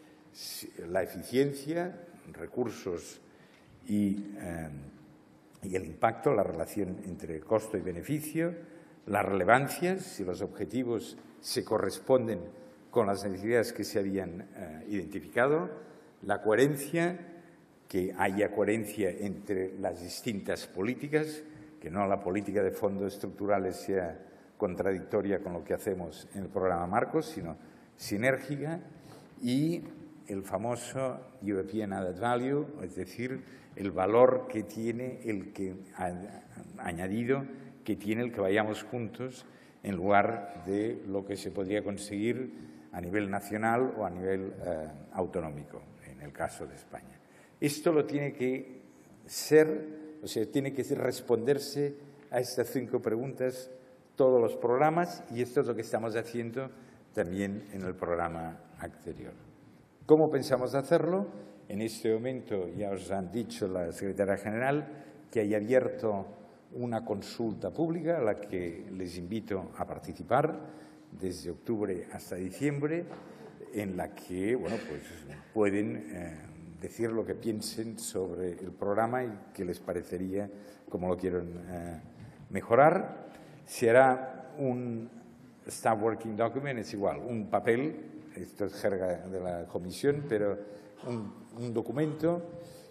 la eficiencia, recursos y, eh, y el impacto, la relación entre costo y beneficio, la relevancia, si los objetivos se corresponden con las necesidades que se habían eh, identificado, la coherencia, que haya coherencia entre las distintas políticas, que no la política de fondos estructurales sea contradictoria con lo que hacemos en el programa Marcos, sino sinérgica, y el famoso European Added Value, es decir, el valor que tiene el que ha añadido, que tiene el que vayamos juntos en lugar de lo que se podría conseguir a nivel nacional o a nivel eh, autonómico, en el caso de España. Esto lo tiene que ser, o sea, tiene que responderse a estas cinco preguntas todos los programas, y esto es lo que estamos haciendo también en el programa anterior. ¿Cómo pensamos hacerlo? En este momento ya os han dicho la secretaria general que hay abierto una consulta pública a la que les invito a participar desde octubre hasta diciembre, en la que bueno, pues pueden eh, decir lo que piensen sobre el programa y qué les parecería, cómo lo quieren eh, mejorar. Se hará un staff working document, es igual, un papel, esto es jerga de la comisión, pero un, un documento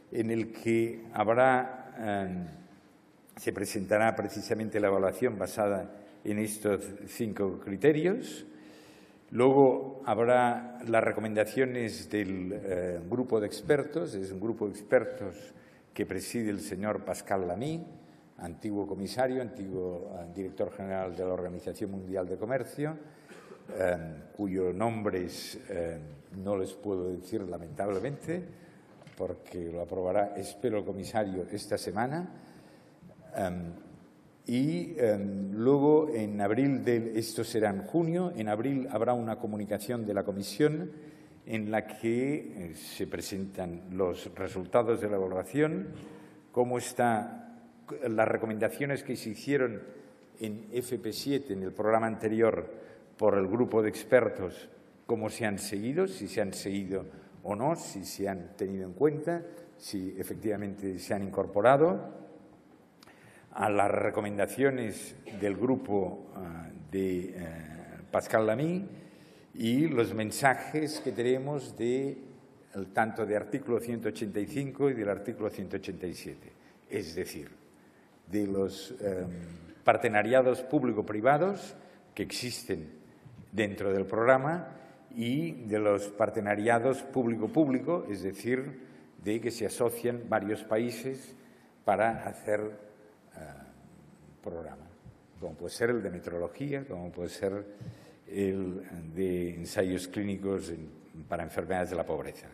en el que habrá, eh, se presentará precisamente la evaluación basada en estos cinco criterios. Luego habrá las recomendaciones del eh, grupo de expertos, es un grupo de expertos que preside el señor Pascal Lamy, antiguo comisario, antiguo eh, director general de la Organización Mundial de Comercio, eh, cuyos nombres eh, no les puedo decir lamentablemente, porque lo aprobará, espero, el comisario esta semana. Eh, Y eh, luego, en abril, de, esto será en junio, en abril habrá una comunicación de la Comisión en la que eh, se presentan los resultados de la evaluación, cómo están las recomendaciones que se hicieron en F P siete, en el programa anterior, por el grupo de expertos, cómo se han seguido, si se han seguido o no, si se han tenido en cuenta, si efectivamente se han incorporado, a las recomendaciones del grupo uh, de uh, Pascal Lamy y los mensajes que tenemos de, el, tanto de artículo ciento ochenta y cinco y del artículo ciento ochenta y siete, es decir, de los um, partenariados público-privados que existen dentro del programa y de los partenariados público-público, es decir, de que se asocian varios países para hacer programa, como puede ser el de meteorología, como puede ser el de ensayos clínicos para enfermedades de la pobreza.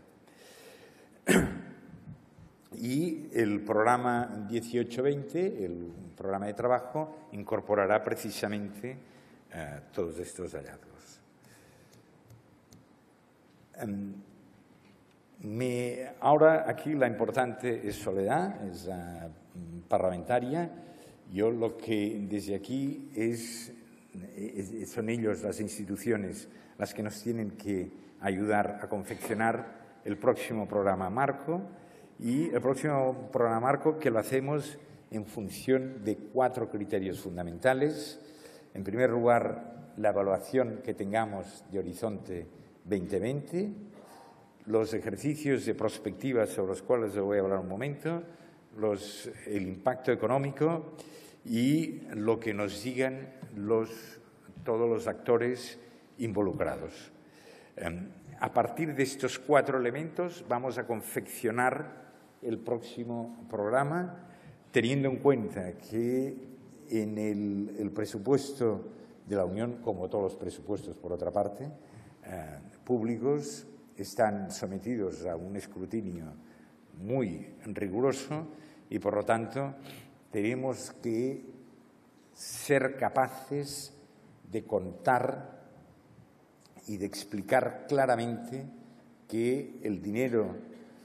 Y el programa dieciocho veinte, el programa de trabajo, incorporará precisamente uh, todos estos hallazgos. Um, me, ahora aquí la importante es Soledad, es uh, parlamentaria. Yo lo que desde aquí es, es, son ellos, las instituciones, las que nos tienen que ayudar a confeccionar el próximo programa marco y el próximo programa marco que lo hacemos en función de cuatro criterios fundamentales. En primer lugar, la evaluación que tengamos de Horizonte veinte veinte, los ejercicios de prospectiva sobre los cuales les voy a hablar un momento, los, el impacto económico y lo que nos digan los, todos los actores involucrados. Eh, a partir de estos cuatro elementos vamos a confeccionar el próximo programa, teniendo en cuenta que en el, el presupuesto de la Unión, como todos los presupuestos, por otra parte, eh, públicos, están sometidos a un escrutinio muy riguroso y, por lo tanto, tenemos que ser capaces de contar y de explicar claramente que el dinero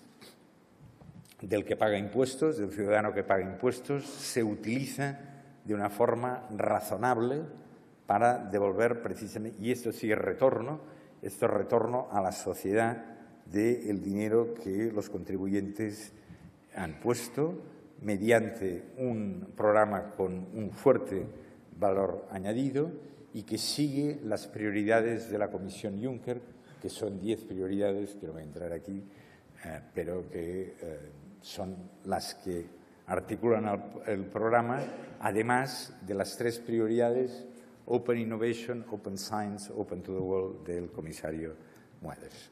del que paga impuestos, del ciudadano que paga impuestos, se utiliza de una forma razonable para devolver precisamente, y esto sí es retorno, esto es retorno a la sociedad del dinero que los contribuyentes han puesto mediante un programa con un fuerte valor añadido y que sigue las prioridades de la Comisión Juncker, que son diez prioridades, que no voy a entrar aquí, eh, pero que eh, son las que articulan el, el programa, además de las tres prioridades: Open Innovation, Open Science, Open to the World, del comisario Moedas.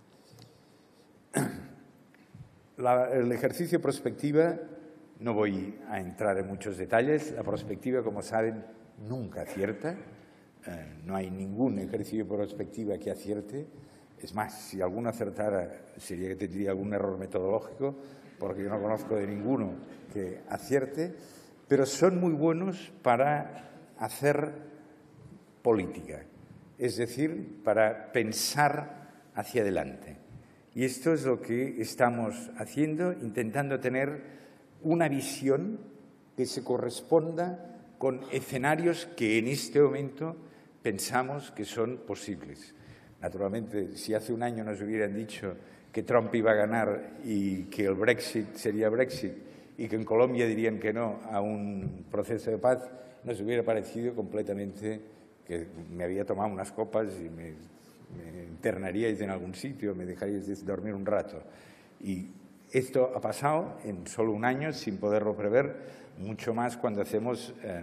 La, el ejercicio prospectiva, no voy a entrar en muchos detalles. La prospectiva, como saben, nunca acierta. Eh, no hay ningún ejercicio de prospectiva que acierte. Es más, si alguno acertara, sería que tendría algún error metodológico, porque yo no conozco de ninguno que acierte, pero son muy buenos para hacer política, es decir, para pensar hacia adelante. Y esto es lo que estamos haciendo, intentando tener una visión que se corresponda con escenarios que en este momento pensamos que son posibles. Naturalmente, si hace un año nos hubieran dicho que Trump iba a ganar y que el Brexit sería Brexit y que en Colombia dirían que no a un proceso de paz, nos hubiera parecido completamente que me había tomado unas copas y me, me internaríais en algún sitio, me dejaríais dormir un rato. Y Esto ha pasado en solo un año, sin poderlo prever, mucho más cuando hacemos eh,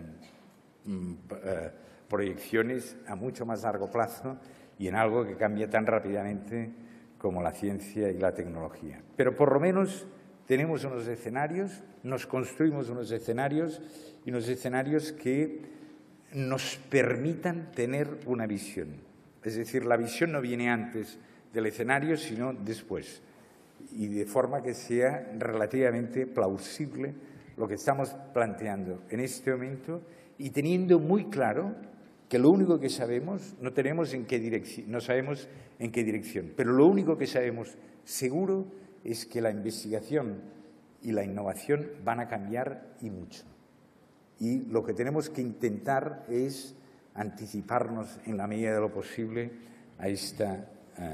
eh, proyecciones a mucho más largo plazo y en algo que cambia tan rápidamente como la ciencia y la tecnología. Pero por lo menos tenemos unos escenarios, nos construimos unos escenarios y unos escenarios que nos permitan tener una visión. Es decir, la visión no viene antes del escenario, sino después, y de forma que sea relativamente plausible lo que estamos planteando en este momento y teniendo muy claro que lo único que sabemos, no, tenemos en qué dirección, no sabemos en qué dirección, pero lo único que sabemos seguro es que la investigación y la innovación van a cambiar y mucho. Y lo que tenemos que intentar es anticiparnos en la medida de lo posible a esta,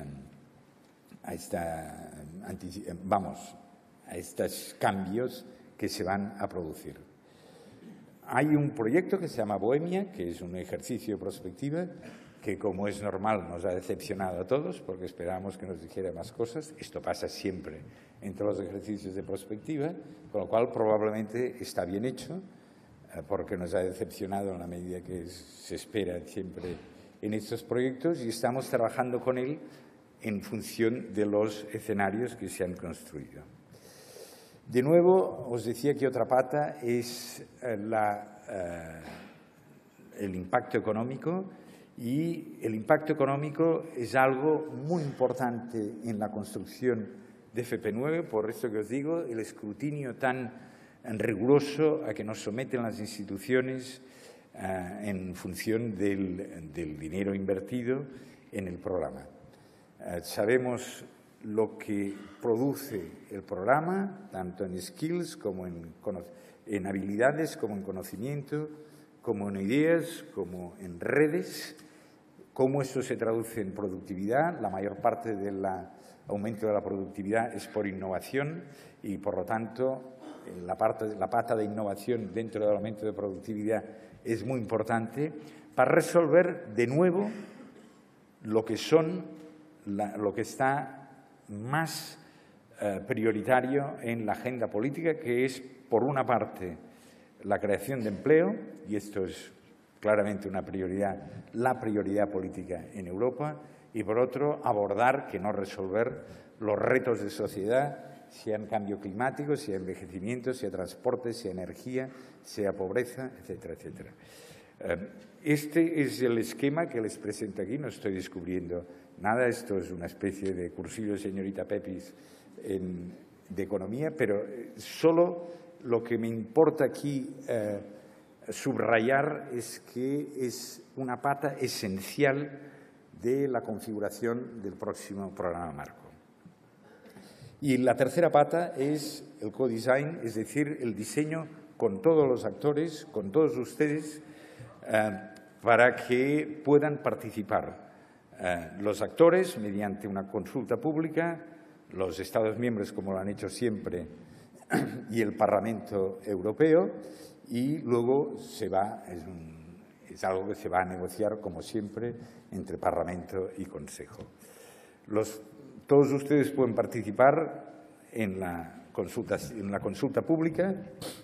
a esta vamos, a estos cambios que se van a producir. Hay un proyecto que se llama Bohemia, que es un ejercicio de prospectiva, que como es normal nos ha decepcionado a todos porque esperábamos que nos dijera más cosas. Esto pasa siempre entre los ejercicios de prospectiva, con lo cual probablemente está bien hecho porque nos ha decepcionado en la medida que se espera siempre en estos proyectos y estamos trabajando con él en función de los escenarios que se han construido. De nuevo, os decía que otra pata es la, eh, el impacto económico y el impacto económico es algo muy importante en la construcción de F P nueve, por eso que os digo, el escrutinio tan riguroso a que nos someten las instituciones eh, en función del, del dinero invertido en el programa. Eh, sabemos lo que produce el programa, tanto en skills como en, en habilidades, como en conocimiento, como en ideas, como en redes, cómo esto se traduce en productividad. La mayor parte del aumento de la productividad es por innovación y, por lo tanto, la, parte, la pata de innovación dentro del aumento de productividad es muy importante para resolver de nuevo lo que son, la, lo que está más eh, prioritario en la agenda política, que es, por una parte, la creación de empleo, y esto es claramente una prioridad, la prioridad política en Europa, y por otro, abordar, que no resolver, los retos de sociedad, sea en cambio climático, sea envejecimiento, sea transporte, sea energía, sea pobreza, etcétera, etcétera. Este es el esquema que les presento aquí, no estoy descubriendo nada, esto es una especie de cursillo de señorita Pepis en, de economía, pero solo lo que me importa aquí eh, subrayar es que es una pata esencial de la configuración del próximo programa marco. Y la tercera pata es el co-design, es decir, el diseño con todos los actores, con todos ustedes, eh, para que puedan participar eh, los actores mediante una consulta pública, los Estados miembros, como lo han hecho siempre, y el Parlamento Europeo, y luego se va, es, un, es algo que se va a negociar, como siempre, entre Parlamento y Consejo. Los Todos ustedes pueden participar en la consulta, en la consulta pública,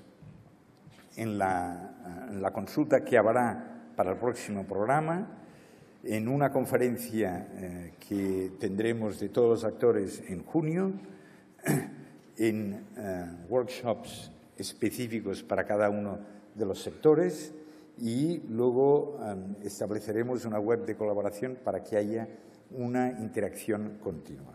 en la, en la consulta que habrá para el próximo programa, en una conferencia eh, que tendremos de todos los actores en junio, en eh, workshops específicos para cada uno de los sectores y luego eh, estableceremos una web de colaboración para que haya una interacción continua.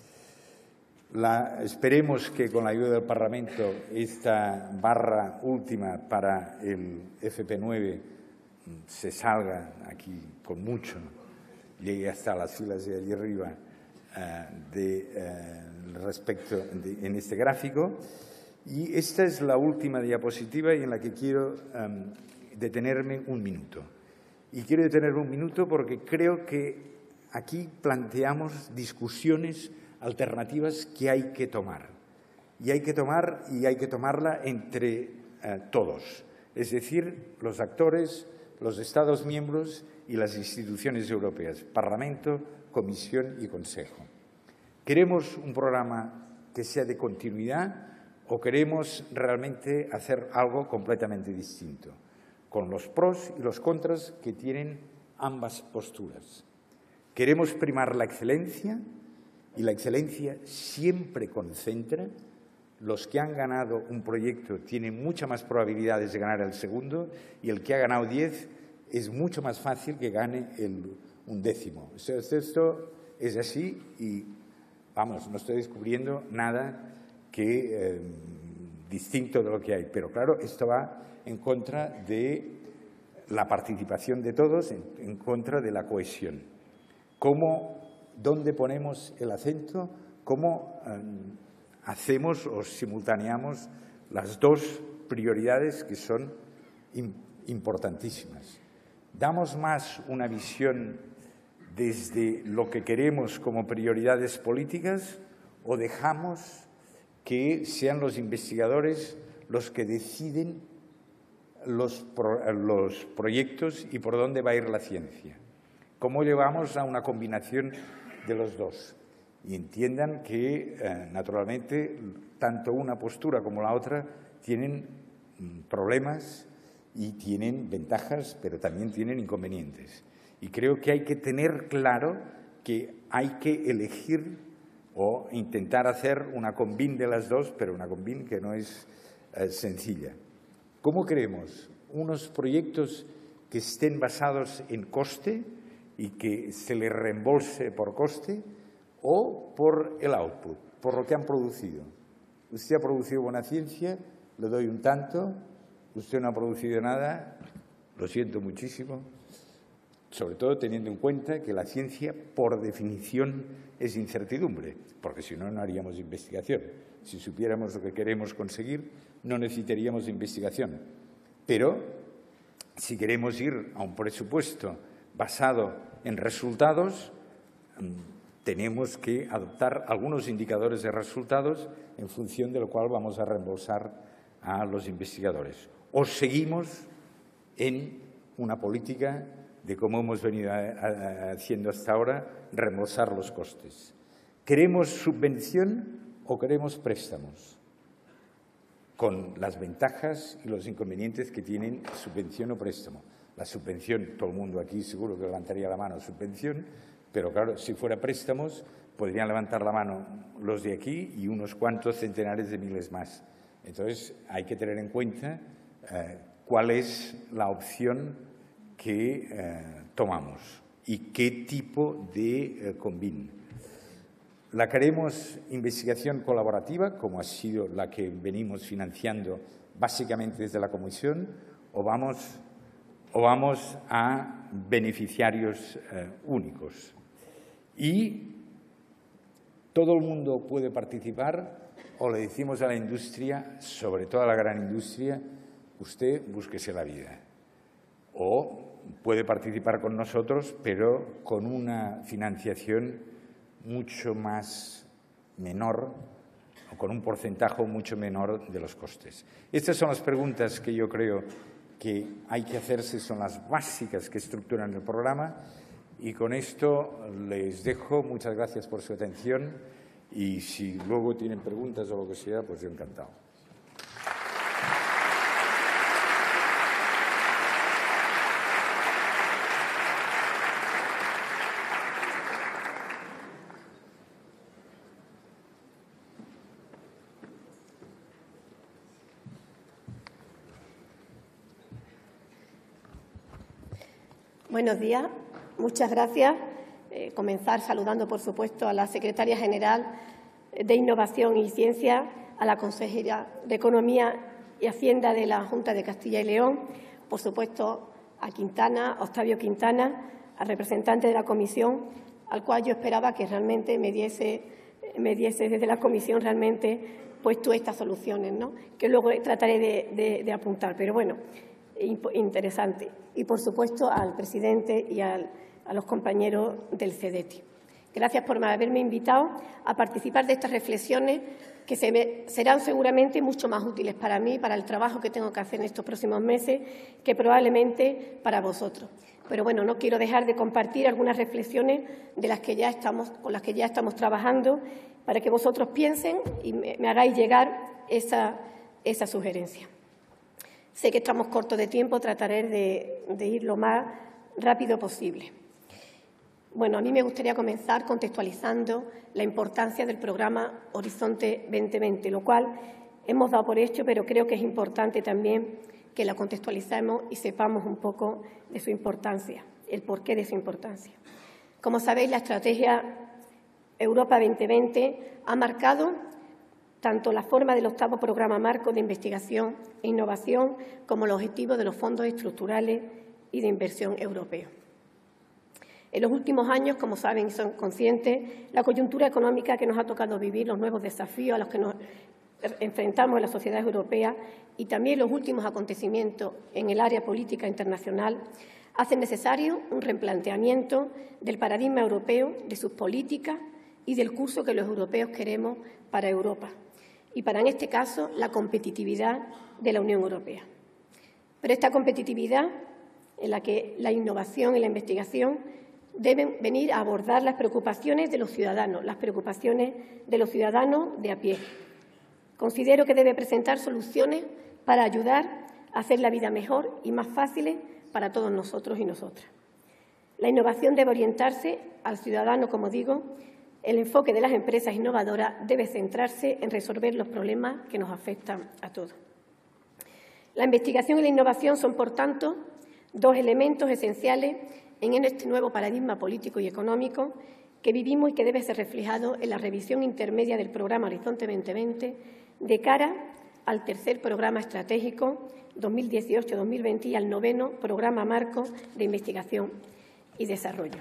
La, esperemos que con la ayuda del Parlamento esta barra última para el F P nueve se salga aquí con mucho, llegue hasta las filas de allí arriba eh, de, eh, respecto de, en este gráfico. Y esta es la última diapositiva y en la que quiero um, detenerme un minuto. Y quiero detenerme un minuto porque creo que aquí planteamos discusiones alternativas que hay que tomar. Y hay que tomar y hay que tomarla entre eh, todos, es decir, los actores, los Estados miembros y las instituciones europeas, Parlamento, Comisión y Consejo. Queremos un programa que sea de continuidad o queremos realmente hacer algo completamente distinto, con los pros y los contras que tienen ambas posturas. Queremos primar la excelencia y la excelencia siempre concentra. Los que han ganado un proyecto tienen muchas más probabilidades de ganar el segundo y el que ha ganado diez es mucho más fácil que gane el undécimo. Esto es así y, vamos, no estoy descubriendo nada que, eh, distinto de lo que hay. Pero, claro, esto va en contra de la participación de todos, en, en contra de la cohesión. ¿Cómo, dónde ponemos el acento? ¿Cómo eh, hacemos o simultaneamos las dos prioridades que son importantísimas? ¿Damos más una visión desde lo que queremos como prioridades políticas o dejamos que sean los investigadores los que deciden los, pro, los proyectos y por dónde va a ir la ciencia? ¿Cómo llevamos a una combinación de los dos? Y entiendan que, eh, naturalmente, tanto una postura como la otra tienen mm, problemas y tienen ventajas, pero también tienen inconvenientes. Y creo que hay que tener claro que hay que elegir o intentar hacer una combin de las dos, pero una combin que no es eh, sencilla. ¿Cómo queremos? Unos proyectos que estén basados en coste y que se les reembolse por coste o por el output, por lo que han producido. Usted ha producido buena ciencia, le doy un tanto. Usted no ha producido nada, lo siento muchísimo, sobre todo teniendo en cuenta que la ciencia, por definición, es incertidumbre, porque si no, no haríamos investigación. Si supiéramos lo que queremos conseguir, no necesitaríamos investigación. Pero, si queremos ir a un presupuesto basado en resultados, tenemos que adoptar algunos indicadores de resultados en función de lo cual vamos a reembolsar a los investigadores. O seguimos en una política de, como hemos venido haciendo hasta ahora, reembolsar los costes. ¿Queremos subvención o queremos préstamos? Con las ventajas y los inconvenientes que tienen subvención o préstamo. La subvención, todo el mundo aquí seguro que levantaría la mano, subvención, pero claro, si fuera préstamos, podrían levantar la mano los de aquí y unos cuantos centenares de miles más. Entonces, hay que tener en cuenta eh, cuál es la opción que eh, tomamos y qué tipo de eh, combin. La queremos investigación colaborativa, como ha sido la que venimos financiando básicamente desde la Comisión, o vamos, o vamos a beneficiarios eh, únicos. Y todo el mundo puede participar, o le decimos a la industria, sobre todo a la gran industria, usted búsquese la vida. O puede participar con nosotros, pero con una financiación mucho más menor, o con un porcentaje mucho menor de los costes. Estas son las preguntas que yo creo que hay que hacerse, son las básicas que estructuran el programa. Y con esto les dejo. Muchas gracias por su atención y si luego tienen preguntas o lo que sea, pues yo encantado. Buenos días. Muchas gracias. Eh, comenzar saludando, por supuesto, a la Secretaria General de Innovación y Ciencia, a la Consejera de Economía y Hacienda de la Junta de Castilla y León, por supuesto, a Quintana, a Octavio Quintana, al representante de la Comisión, al cual yo esperaba que realmente me diese, me diese desde la Comisión realmente pues todas estas soluciones, ¿no?, que luego trataré de, de, de apuntar. Pero bueno, interesante. Y, por supuesto, al presidente y al a los compañeros del CEDETI. Gracias por haberme invitado a participar de estas reflexiones que se me, serán seguramente mucho más útiles para mí, para el trabajo que tengo que hacer en estos próximos meses, que probablemente para vosotros. Pero bueno, no quiero dejar de compartir algunas reflexiones de las que ya estamos, con las que ya estamos trabajando, para que vosotros piensen y me, me hagáis llegar esa, esa sugerencia. Sé que estamos cortos de tiempo, trataré de, de ir lo más rápido posible. Bueno, a mí me gustaría comenzar contextualizando la importancia del programa Horizonte veinte veinte, lo cual hemos dado por hecho, pero creo que es importante también que la contextualicemos y sepamos un poco de su importancia, el porqué de su importancia. Como sabéis, la estrategia Europa veinte veinte ha marcado tanto la forma del octavo programa marco de investigación e innovación como los objetivos de los fondos estructurales y de inversión europeos. En los últimos años, como saben y son conscientes, la coyuntura económica que nos ha tocado vivir, los nuevos desafíos a los que nos enfrentamos en la sociedad europea y también los últimos acontecimientos en el área política internacional hacen necesario un replanteamiento del paradigma europeo, de sus políticas y del curso que los europeos queremos para Europa y para, en este caso, la competitividad de la Unión Europea. Pero esta competitividad en la que la innovación y la investigación deben venir a abordar las preocupaciones de los ciudadanos, las preocupaciones de los ciudadanos de a pie. Considero que debe presentar soluciones para ayudar a hacer la vida mejor y más fácil para todos nosotros y nosotras. La innovación debe orientarse al ciudadano, como digo. El enfoque de las empresas innovadoras debe centrarse en resolver los problemas que nos afectan a todos. La investigación y la innovación son, por tanto, dos elementos esenciales en este nuevo paradigma político y económico que vivimos y que debe ser reflejado en la revisión intermedia del programa Horizonte veinte veinte de cara al tercer programa estratégico dos mil dieciocho dos mil veinte y al noveno programa marco de investigación y desarrollo.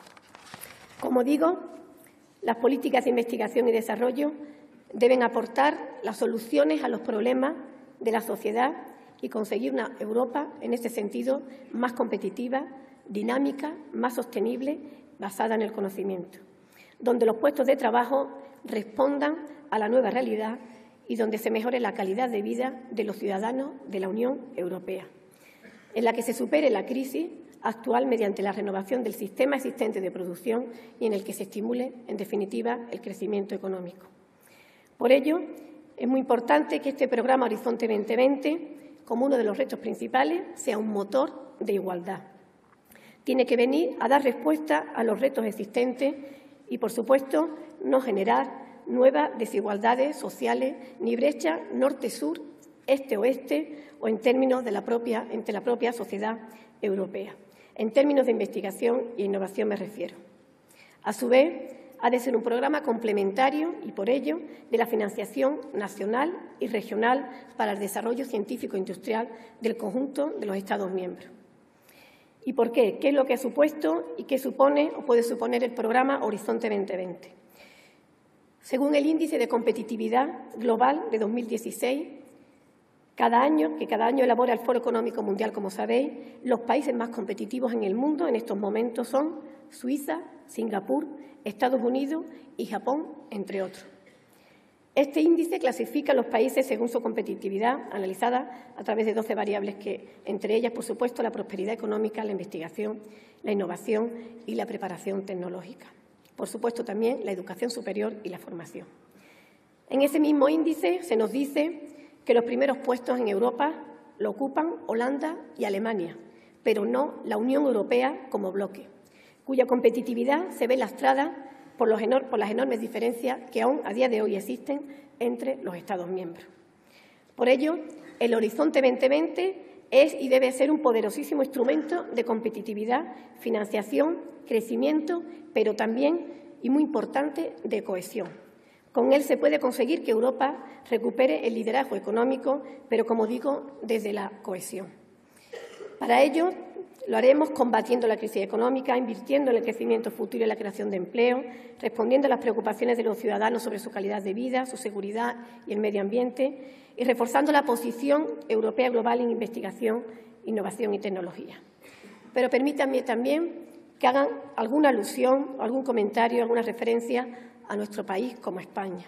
Como digo, las políticas de investigación y desarrollo deben aportar las soluciones a los problemas de la sociedad y conseguir una Europa, en este sentido, más competitiva, dinámica, más sostenible, basada en el conocimiento, donde los puestos de trabajo respondan a la nueva realidad y donde se mejore la calidad de vida de los ciudadanos de la Unión Europea, en la que se supere la crisis actual mediante la renovación del sistema existente de producción y en el que se estimule, en definitiva, el crecimiento económico. Por ello, es muy importante que este programa Horizonte veinte veinte, como uno de los retos principales, sea un motor de igualdad. Tiene que venir a dar respuesta a los retos existentes y, por supuesto, no generar nuevas desigualdades sociales ni brecha norte-sur, este-oeste o en términos de la propia, entre la propia sociedad europea. En términos de investigación e innovación me refiero. A su vez, ha de ser un programa complementario y, por ello, de la financiación nacional y regional para el desarrollo científico e industrial del conjunto de los Estados miembros. ¿Y por qué? ¿Qué es lo que ha supuesto y qué supone o puede suponer el programa Horizonte veinte veinte? Según el Índice de Competitividad Global de dos mil dieciséis, cada año, que cada año elabora el Foro Económico Mundial, como sabéis, los países más competitivos en el mundo en estos momentos son Suiza, Singapur, Estados Unidos y Japón, entre otros. Este índice clasifica a los países según su competitividad, analizada a través de doce variables, que, entre ellas, por supuesto, la prosperidad económica, la investigación, la innovación y la preparación tecnológica. Por supuesto, también la educación superior y la formación. En ese mismo índice se nos dice que los primeros puestos en Europa lo ocupan Holanda y Alemania, pero no la Unión Europea como bloque, cuya competitividad se ve lastrada por, los enor- por las enormes diferencias que aún a día de hoy existen entre los Estados miembros. Por ello, el Horizonte veinte veinte es y debe ser un poderosísimo instrumento de competitividad, financiación, crecimiento, pero también, y muy importante, de cohesión. Con él se puede conseguir que Europa recupere el liderazgo económico, pero, como digo, desde la cohesión. Para ello, lo haremos combatiendo la crisis económica, invirtiendo en el crecimiento futuro y la creación de empleo, respondiendo a las preocupaciones de los ciudadanos sobre su calidad de vida, su seguridad y el medio ambiente, y reforzando la posición europea global en investigación, innovación y tecnología. Pero permítanme también que hagan alguna alusión, algún comentario, alguna referencia a nuestro país como España.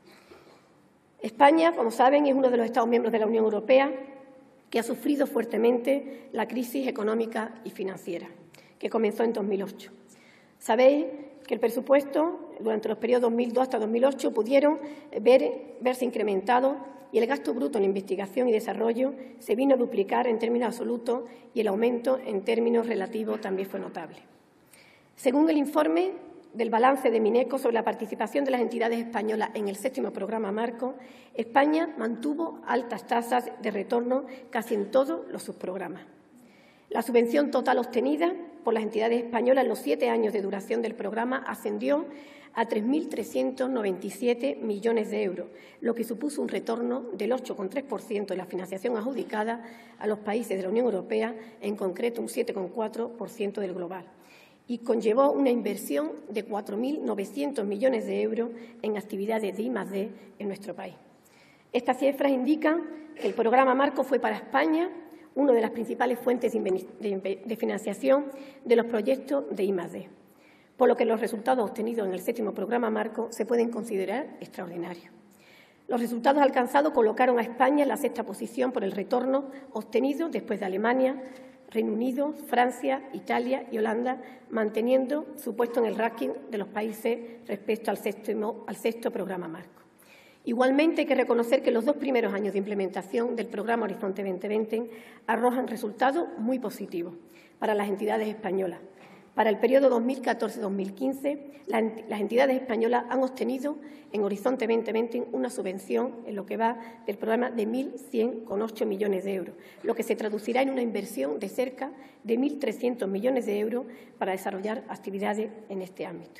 España, como saben, es uno de los Estados miembros de la Unión Europea que ha sufrido fuertemente la crisis económica y financiera, que comenzó en dos mil ocho. Sabéis que el presupuesto, durante los periodos dos mil dos hasta dos mil ocho, pudieron ver, verse incrementados y el gasto bruto en investigación y desarrollo se vino a duplicar en términos absolutos y el aumento en términos relativos también fue notable. Según el informe del balance de Mineco sobre la participación de las entidades españolas en el séptimo programa marco, España mantuvo altas tasas de retorno casi en todos los subprogramas. La subvención total obtenida por las entidades españolas en los siete años de duración del programa ascendió a tres mil trescientos noventa y siete millones de euros, lo que supuso un retorno del ocho coma tres por ciento de la financiación adjudicada a los países de la Unión Europea, en concreto un siete coma cuatro por ciento del global, y conllevó una inversión de cuatro mil novecientos millones de euros en actividades de I más D en nuestro país. Estas cifras indican que el programa marco fue para España una de las principales fuentes de financiación de los proyectos de I más D, por lo que los resultados obtenidos en el séptimo programa marco se pueden considerar extraordinarios. Los resultados alcanzados colocaron a España en la sexta posición por el retorno obtenido después de Alemania, Reino Unido, Francia, Italia y Holanda, manteniendo su puesto en el ranking de los países respecto al, séptimo, al sexto programa marco. Igualmente, hay que reconocer que los dos primeros años de implementación del programa Horizonte dos mil veinte arrojan resultados muy positivos para las entidades españolas. Para el periodo dos mil catorce a dos mil quince, las entidades españolas han obtenido en Horizonte dos mil veinte una subvención en lo que va del programa de mil cien coma ocho millones de euros, lo que se traducirá en una inversión de cerca de mil trescientos millones de euros para desarrollar actividades en este ámbito.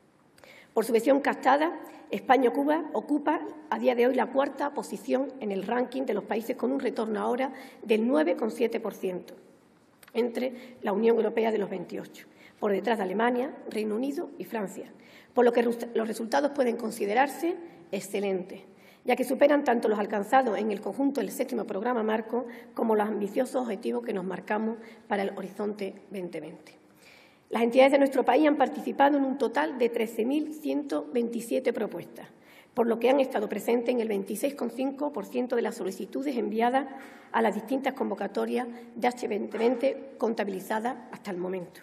Por subvención captada, España Cuba ocupa a día de hoy la cuarta posición en el ranking de los países con un retorno ahora del nueve coma siete por ciento entre la Unión Europea de los veintiocho, por detrás de Alemania, Reino Unido y Francia, por lo que los resultados pueden considerarse excelentes, ya que superan tanto los alcanzados en el conjunto del séptimo programa marco como los ambiciosos objetivos que nos marcamos para el Horizonte dos mil veinte. Las entidades de nuestro país han participado en un total de trece mil ciento veintisiete propuestas, por lo que han estado presentes en el veintiséis coma cinco por ciento de las solicitudes enviadas a las distintas convocatorias de H dos mil veinte contabilizadas hasta el momento.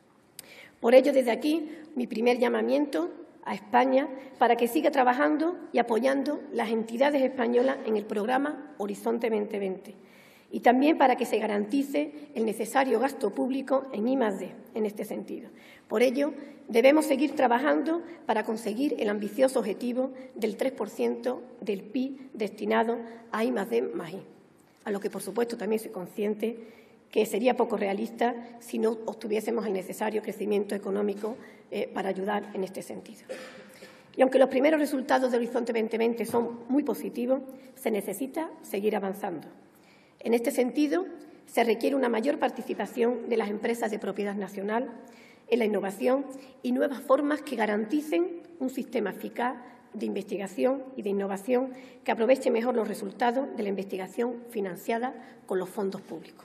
Por ello, desde aquí, mi primer llamamiento a España para que siga trabajando y apoyando las entidades españolas en el programa Horizonte dos mil veinte y también para que se garantice el necesario gasto público en I más D en este sentido. Por ello, debemos seguir trabajando para conseguir el ambicioso objetivo del tres por ciento del P I B destinado a I más D más I, a lo que, por supuesto, también soy consciente que sería poco realista si no obtuviésemos el necesario crecimiento económico eh, para ayudar en este sentido. Y aunque los primeros resultados de Horizonte dos mil veinte son muy positivos, se necesita seguir avanzando. En este sentido, se requiere una mayor participación de las empresas de propiedad nacional en la innovación y nuevas formas que garanticen un sistema eficaz de investigación y de innovación que aproveche mejor los resultados de la investigación financiada con los fondos públicos.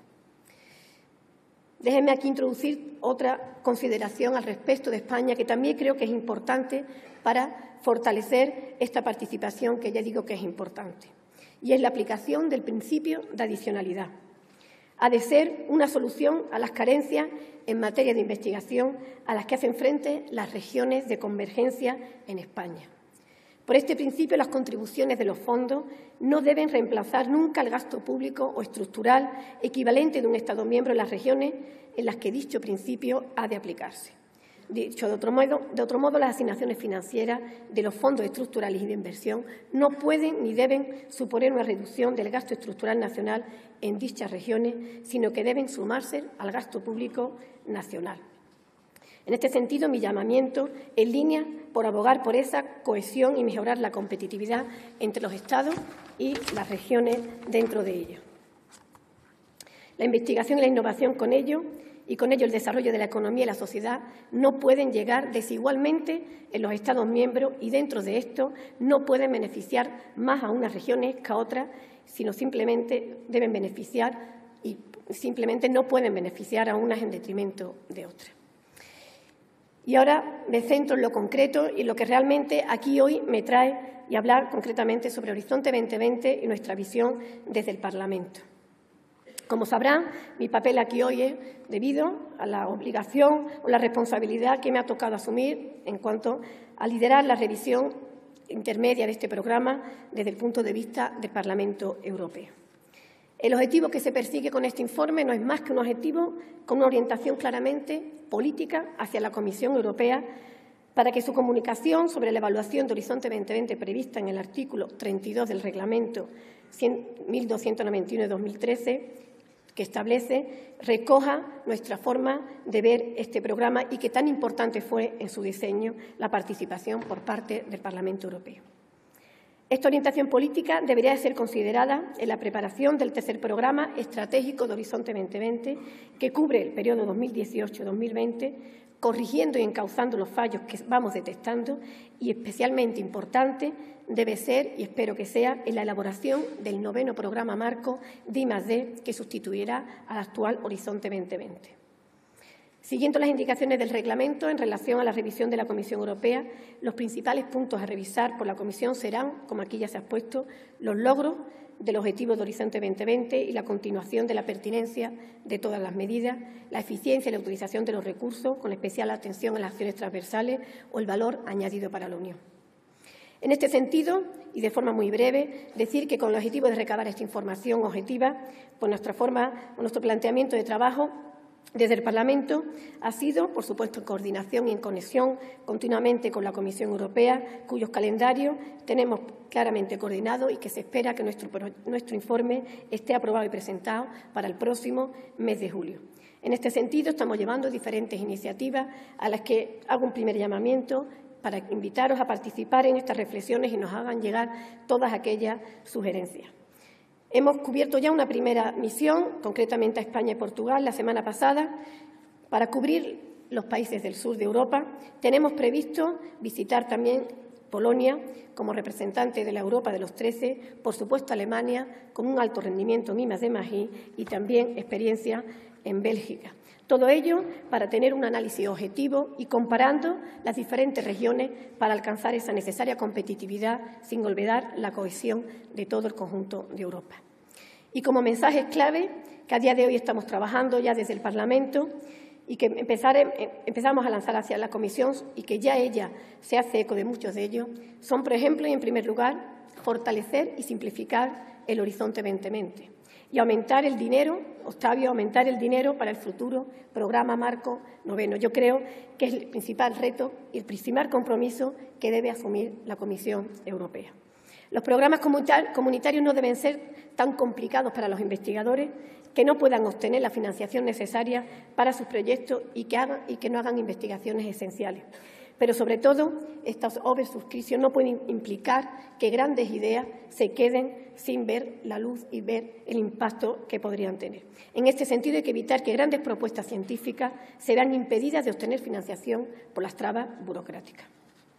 Déjenme aquí introducir otra consideración al respecto de España que también creo que es importante para fortalecer esta participación que ya digo que es importante, y es la aplicación del principio de adicionalidad. Ha de ser una solución a las carencias en materia de investigación a las que hacen frente las regiones de convergencia en España. Por este principio, las contribuciones de los fondos no deben reemplazar nunca el gasto público o estructural equivalente de un Estado miembro en las regiones en las que dicho principio ha de aplicarse. Dicho de otro modo, de otro modo, las asignaciones financieras de los fondos estructurales y de inversión no pueden ni deben suponer una reducción del gasto estructural nacional en dichas regiones, sino que deben sumarse al gasto público nacional. En este sentido, mi llamamiento en línea por abogar por esa cohesión y mejorar la competitividad entre los Estados y las regiones dentro de ellos. La investigación y la innovación con ello y con ello el desarrollo de la economía y la sociedad no pueden llegar desigualmente en los Estados miembros y dentro de esto no pueden beneficiar más a unas regiones que a otras, sino simplemente deben beneficiar y simplemente no pueden beneficiar a unas en detrimento de otras. Y ahora me centro en lo concreto y en lo que realmente aquí hoy me trae y hablar concretamente sobre Horizonte veinte veinte y nuestra visión desde el Parlamento. Como sabrán, mi papel aquí hoy es debido a la obligación o la responsabilidad que me ha tocado asumir en cuanto a liderar la revisión intermedia de este programa desde el punto de vista del Parlamento Europeo. El objetivo que se persigue con este informe no es más que un objetivo con una orientación claramente política hacia la Comisión Europea para que su comunicación sobre la evaluación de Horizonte veinte veinte prevista en el artículo treinta y dos del Reglamento mil doscientos noventa y uno de dos mil trece, que establece, recoja nuestra forma de ver este programa y que tan importante fue en su diseño la participación por parte del Parlamento Europeo. Esta orientación política debería ser considerada en la preparación del tercer programa estratégico de Horizonte veinte veinte, que cubre el periodo dos mil dieciocho a dos mil veinte, corrigiendo y encauzando los fallos que vamos detectando y, especialmente importante, debe ser, y espero que sea, en la elaboración del noveno programa marco de I más D, que sustituirá al actual Horizonte veinte veinte. Siguiendo las indicaciones del Reglamento en relación a la revisión de la Comisión Europea, los principales puntos a revisar por la Comisión serán, como aquí ya se ha expuesto, los logros del objetivo de Horizonte veinte veinte y la continuación de la pertinencia de todas las medidas, la eficiencia y la utilización de los recursos, con especial atención a las acciones transversales o el valor añadido para la Unión. En este sentido, y de forma muy breve, decir que con el objetivo de recabar esta información objetiva, pues nuestra forma o nuestro planteamiento de trabajo desde el Parlamento ha sido, por supuesto, en coordinación y en conexión continuamente con la Comisión Europea, cuyos calendarios tenemos claramente coordinados y que se espera que nuestro, nuestro informe esté aprobado y presentado para el próximo mes de julio. En este sentido, estamos llevando diferentes iniciativas a las que hago un primer llamamiento para invitaros a participar en estas reflexiones y nos hagan llegar todas aquellas sugerencias. Hemos cubierto ya una primera misión, concretamente a España y Portugal, la semana pasada, para cubrir los países del sur de Europa. Tenemos previsto visitar también Polonia como representante de la Europa de los trece, por supuesto Alemania, con un alto rendimiento en I más D más I y también experiencia en Bélgica. Todo ello para tener un análisis objetivo y comparando las diferentes regiones para alcanzar esa necesaria competitividad sin olvidar la cohesión de todo el conjunto de Europa. Y como mensajes clave que a día de hoy estamos trabajando ya desde el Parlamento y que empezare, empezamos a lanzar hacia la Comisión y que ya ella se hace eco de muchos de ellos, son, por ejemplo, y en primer lugar, fortalecer y simplificar el Horizonte veinte veinte. Y aumentar el dinero, Octavio, aumentar el dinero para el futuro programa marco noveno. Yo creo que es el principal reto y el principal compromiso que debe asumir la Comisión Europea. Los programas comunitarios no deben ser tan complicados para los investigadores que no puedan obtener la financiación necesaria para sus proyectos y que, hagan, y que no hagan investigaciones esenciales. Pero, sobre todo, estas oversubscripciones no pueden implicar que grandes ideas se queden sin ver la luz y ver el impacto que podrían tener. En este sentido, hay que evitar que grandes propuestas científicas se vean impedidas de obtener financiación por las trabas burocráticas.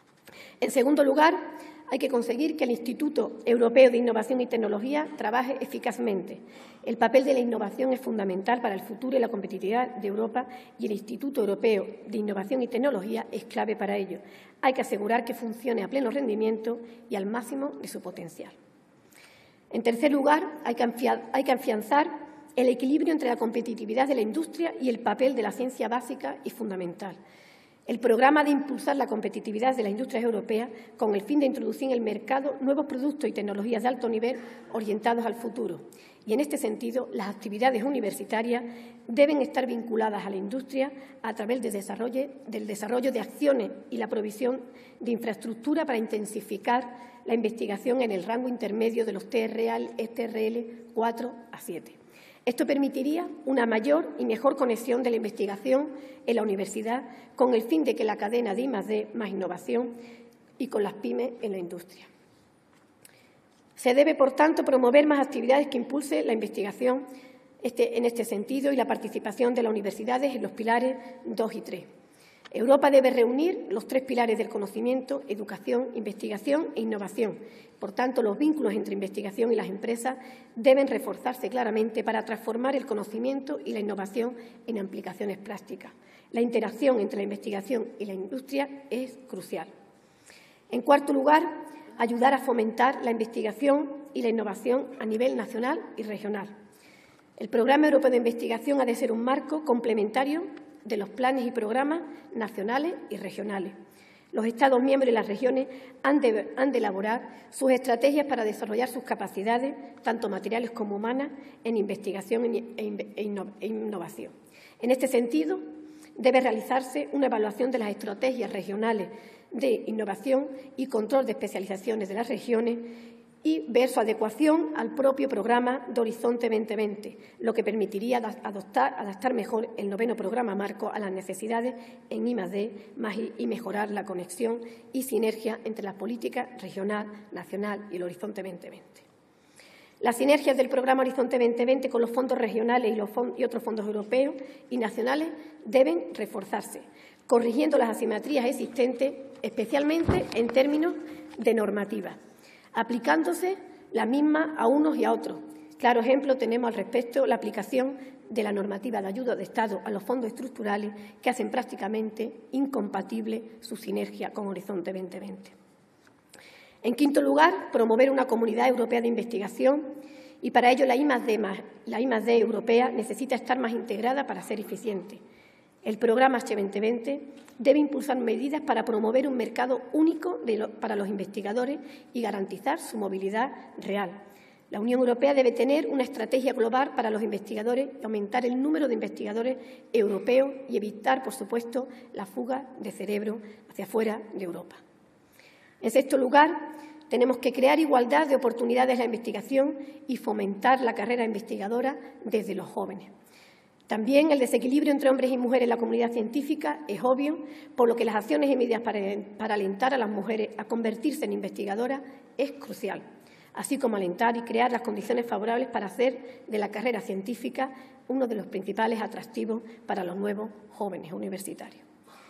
En segundo lugar, hay que conseguir que el Instituto Europeo de Innovación y Tecnología trabaje eficazmente. El papel de la innovación es fundamental para el futuro y la competitividad de Europa y el Instituto Europeo de Innovación y Tecnología es clave para ello. Hay que asegurar que funcione a pleno rendimiento y al máximo de su potencial. En tercer lugar, hay que afianzar el equilibrio entre la competitividad de la industria y el papel de la ciencia básica y fundamental. El programa de impulsar la competitividad de las industrias europeas con el fin de introducir en el mercado nuevos productos y tecnologías de alto nivel orientados al futuro. Y, en este sentido, las actividades universitarias deben estar vinculadas a la industria a través del desarrollo, del desarrollo de acciones y la provisión de infraestructura para intensificar la investigación en el rango intermedio de los T R L cuatro a siete. Esto permitiría una mayor y mejor conexión de la investigación en la universidad con el fin de que la cadena de I más D más innovación y con las pymes en la industria. Se debe, por tanto, promover más actividades que impulsen la investigación este, en este sentido y la participación de las universidades en los pilares dos y tres. Europa debe reunir los tres pilares del conocimiento, educación, investigación e innovación. Por tanto, los vínculos entre investigación y las empresas deben reforzarse claramente para transformar el conocimiento y la innovación en aplicaciones prácticas. La interacción entre la investigación y la industria es crucial. En cuarto lugar, ayudar a fomentar la investigación y la innovación a nivel nacional y regional. El Programa Europeo de Investigación ha de ser un marco complementario de los planes y programas nacionales y regionales. Los Estados miembros y las regiones han de, han de elaborar sus estrategias para desarrollar sus capacidades, tanto materiales como humanas, en investigación e innovación. En este sentido, debe realizarse una evaluación de las estrategias regionales de innovación y control de especializaciones de las regiones y ver su adecuación al propio programa de Horizonte veinte veinte, lo que permitiría adoptar, adaptar mejor el noveno programa marco a las necesidades en I más D y mejorar la conexión y sinergia entre la política regional, nacional y el Horizonte veinte veinte. Las sinergias del programa Horizonte veinte veinte con los fondos regionales y, los fondos, y otros fondos europeos y nacionales deben reforzarse, corrigiendo las asimetrías existentes, especialmente en términos de normativa, aplicándose la misma a unos y a otros. Claro ejemplo tenemos al respecto la aplicación de la normativa de ayuda de Estado a los fondos estructurales que hacen prácticamente incompatible su sinergia con Horizonte veinte veinte. En quinto lugar, promover una comunidad europea de investigación y para ello la I más D, la I más D europea necesita estar más integrada para ser eficiente. El programa H veinte veinte debe impulsar medidas para promover un mercado único de lo, para los investigadores y garantizar su movilidad real. La Unión Europea debe tener una estrategia global para los investigadores y aumentar el número de investigadores europeos y evitar, por supuesto, la fuga de cerebro hacia fuera de Europa. En sexto lugar, tenemos que crear igualdad de oportunidades en la investigación y fomentar la carrera investigadora desde los jóvenes. También el desequilibrio entre hombres y mujeres en la comunidad científica es obvio, por lo que las acciones y medidas para, para alentar a las mujeres a convertirse en investigadoras es crucial, así como alentar y crear las condiciones favorables para hacer de la carrera científica uno de los principales atractivos para los nuevos jóvenes universitarios.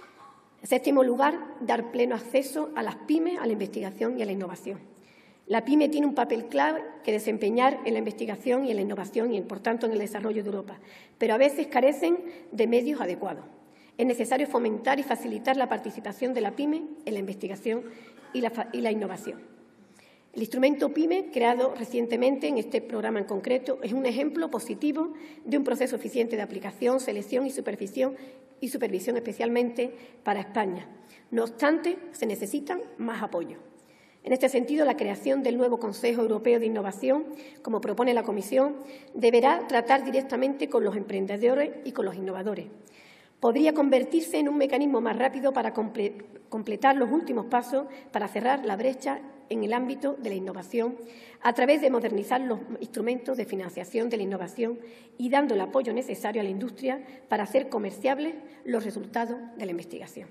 En séptimo lugar, dar pleno acceso a las pymes, a la investigación y a la innovación. La pyme tiene un papel clave que desempeñar en la investigación y en la innovación y, por tanto, en el desarrollo de Europa, pero a veces carecen de medios adecuados. Es necesario fomentar y facilitar la participación de la pyme en la investigación y la, y la innovación. El instrumento PYME, creado recientemente en este programa en concreto, es un ejemplo positivo de un proceso eficiente de aplicación, selección y supervisión, y supervisión especialmente para España. No obstante, se necesitan más apoyo. En este sentido, la creación del nuevo Consejo Europeo de Innovación, como propone la Comisión, deberá tratar directamente con los emprendedores y con los innovadores. Podría convertirse en un mecanismo más rápido para comple completar los últimos pasos para cerrar la brecha en el ámbito de la innovación a través de modernizar los instrumentos de financiación de la innovación y dando el apoyo necesario a la industria para hacer comerciables los resultados de la investigación.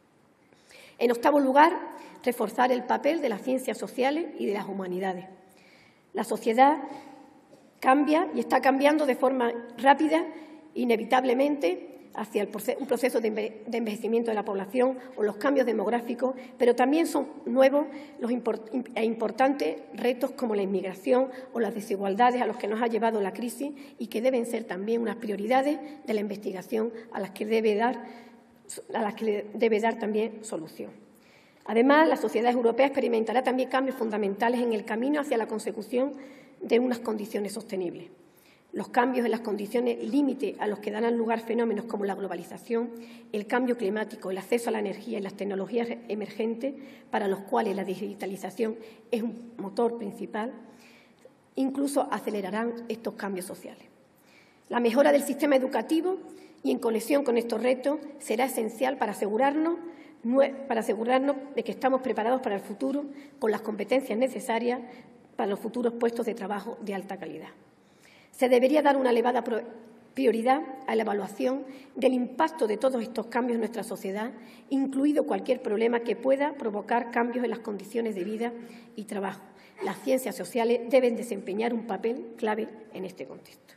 En octavo lugar, reforzar el papel de las ciencias sociales y de las humanidades. La sociedad cambia y está cambiando de forma rápida, inevitablemente, hacia el proceso, un proceso de, enve de envejecimiento de la población o los cambios demográficos, pero también son nuevos los import e importantes retos como la inmigración o las desigualdades a los que nos ha llevado la crisis y que deben ser también unas prioridades de la investigación a las que debe dar, a las que debe dar también solución. Además, la sociedad europea experimentará también cambios fundamentales en el camino hacia la consecución de unas condiciones sostenibles. Los cambios en las condiciones límite a los que darán lugar fenómenos como la globalización, el cambio climático, el acceso a la energía y las tecnologías emergentes, para los cuales la digitalización es un motor principal, incluso acelerarán estos cambios sociales. La mejora del sistema educativo y en conexión con estos retos será esencial para asegurarnos, para asegurarnos de que estamos preparados para el futuro con las competencias necesarias para los futuros puestos de trabajo de alta calidad. Se debería dar una elevada prioridad a la evaluación del impacto de todos estos cambios en nuestra sociedad, incluido cualquier problema que pueda provocar cambios en las condiciones de vida y trabajo. Las ciencias sociales deben desempeñar un papel clave en este contexto.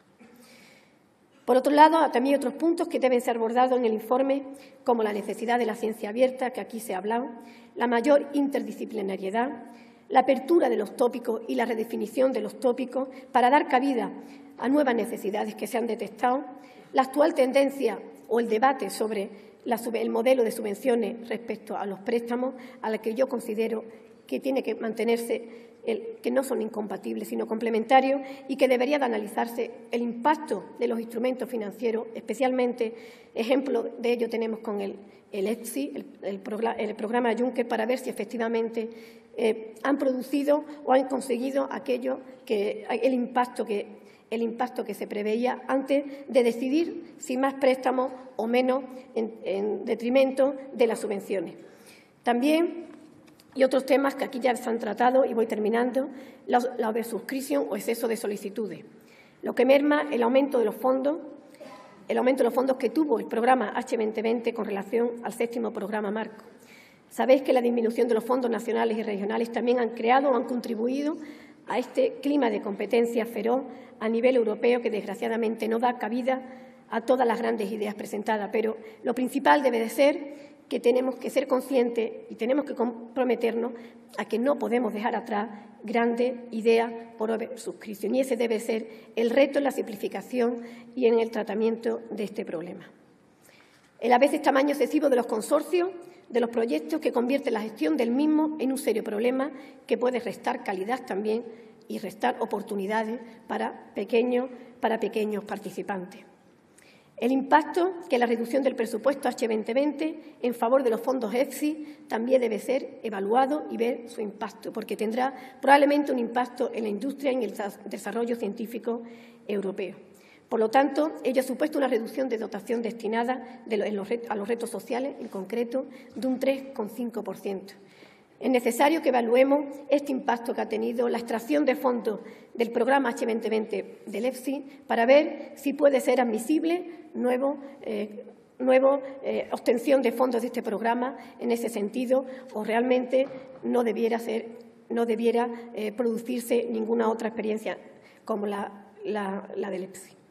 Por otro lado, también hay otros puntos que deben ser abordados en el informe, como la necesidad de la ciencia abierta, que aquí se ha hablado, la mayor interdisciplinariedad, la apertura de los tópicos y la redefinición de los tópicos para dar cabida a nuevas necesidades que se han detectado, la actual tendencia o el debate sobre la, el modelo de subvenciones respecto a los préstamos, a la que yo considero que tiene que mantenerse, el, que no son incompatibles, sino complementarios, y que debería de analizarse el impacto de los instrumentos financieros, especialmente, ejemplo de ello tenemos con el, el E F S I, el, el, programa, el programa Juncker, para ver si efectivamente eh, han producido o han conseguido aquello que el impacto que el impacto que se preveía antes de decidir si más préstamos o menos en, en detrimento de las subvenciones. También, y otros temas que aquí ya se han tratado, y voy terminando, la, la oversubscripción o exceso de solicitudes, lo que merma el aumento de los fondos, el aumento de los fondos que tuvo el programa H veinte veinte con relación al séptimo programa marco. Sabéis que la disminución de los fondos nacionales y regionales también han creado o han contribuido a este clima de competencia feroz a nivel europeo que, desgraciadamente, no da cabida a todas las grandes ideas presentadas. Pero lo principal debe de ser que tenemos que ser conscientes y tenemos que comprometernos a que no podemos dejar atrás grandes ideas por oversubscripción. Y ese debe ser el reto en la simplificación y en el tratamiento de este problema. El a veces tamaño excesivo de los consorcios, de los proyectos, que convierte la gestión del mismo en un serio problema que puede restar calidad también y restar oportunidades para pequeños, para pequeños participantes. El impacto que la reducción del presupuesto H veinte veinte en favor de los fondos E F S I también debe ser evaluado y ver su impacto, porque tendrá probablemente un impacto en la industria y en el desarrollo científico europeo. Por lo tanto, ello ha supuesto una reducción de dotación destinada de los, a los retos sociales, en concreto, de un tres coma cinco por ciento. Es necesario que evaluemos este impacto que ha tenido la extracción de fondos del programa H veinte veinte del E F S I para ver si puede ser admisible nuevo, eh, nuevo eh, obtención de fondos de este programa en ese sentido, o realmente no debiera, ser, no debiera eh, producirse ninguna otra experiencia como la, la, la del E F S I.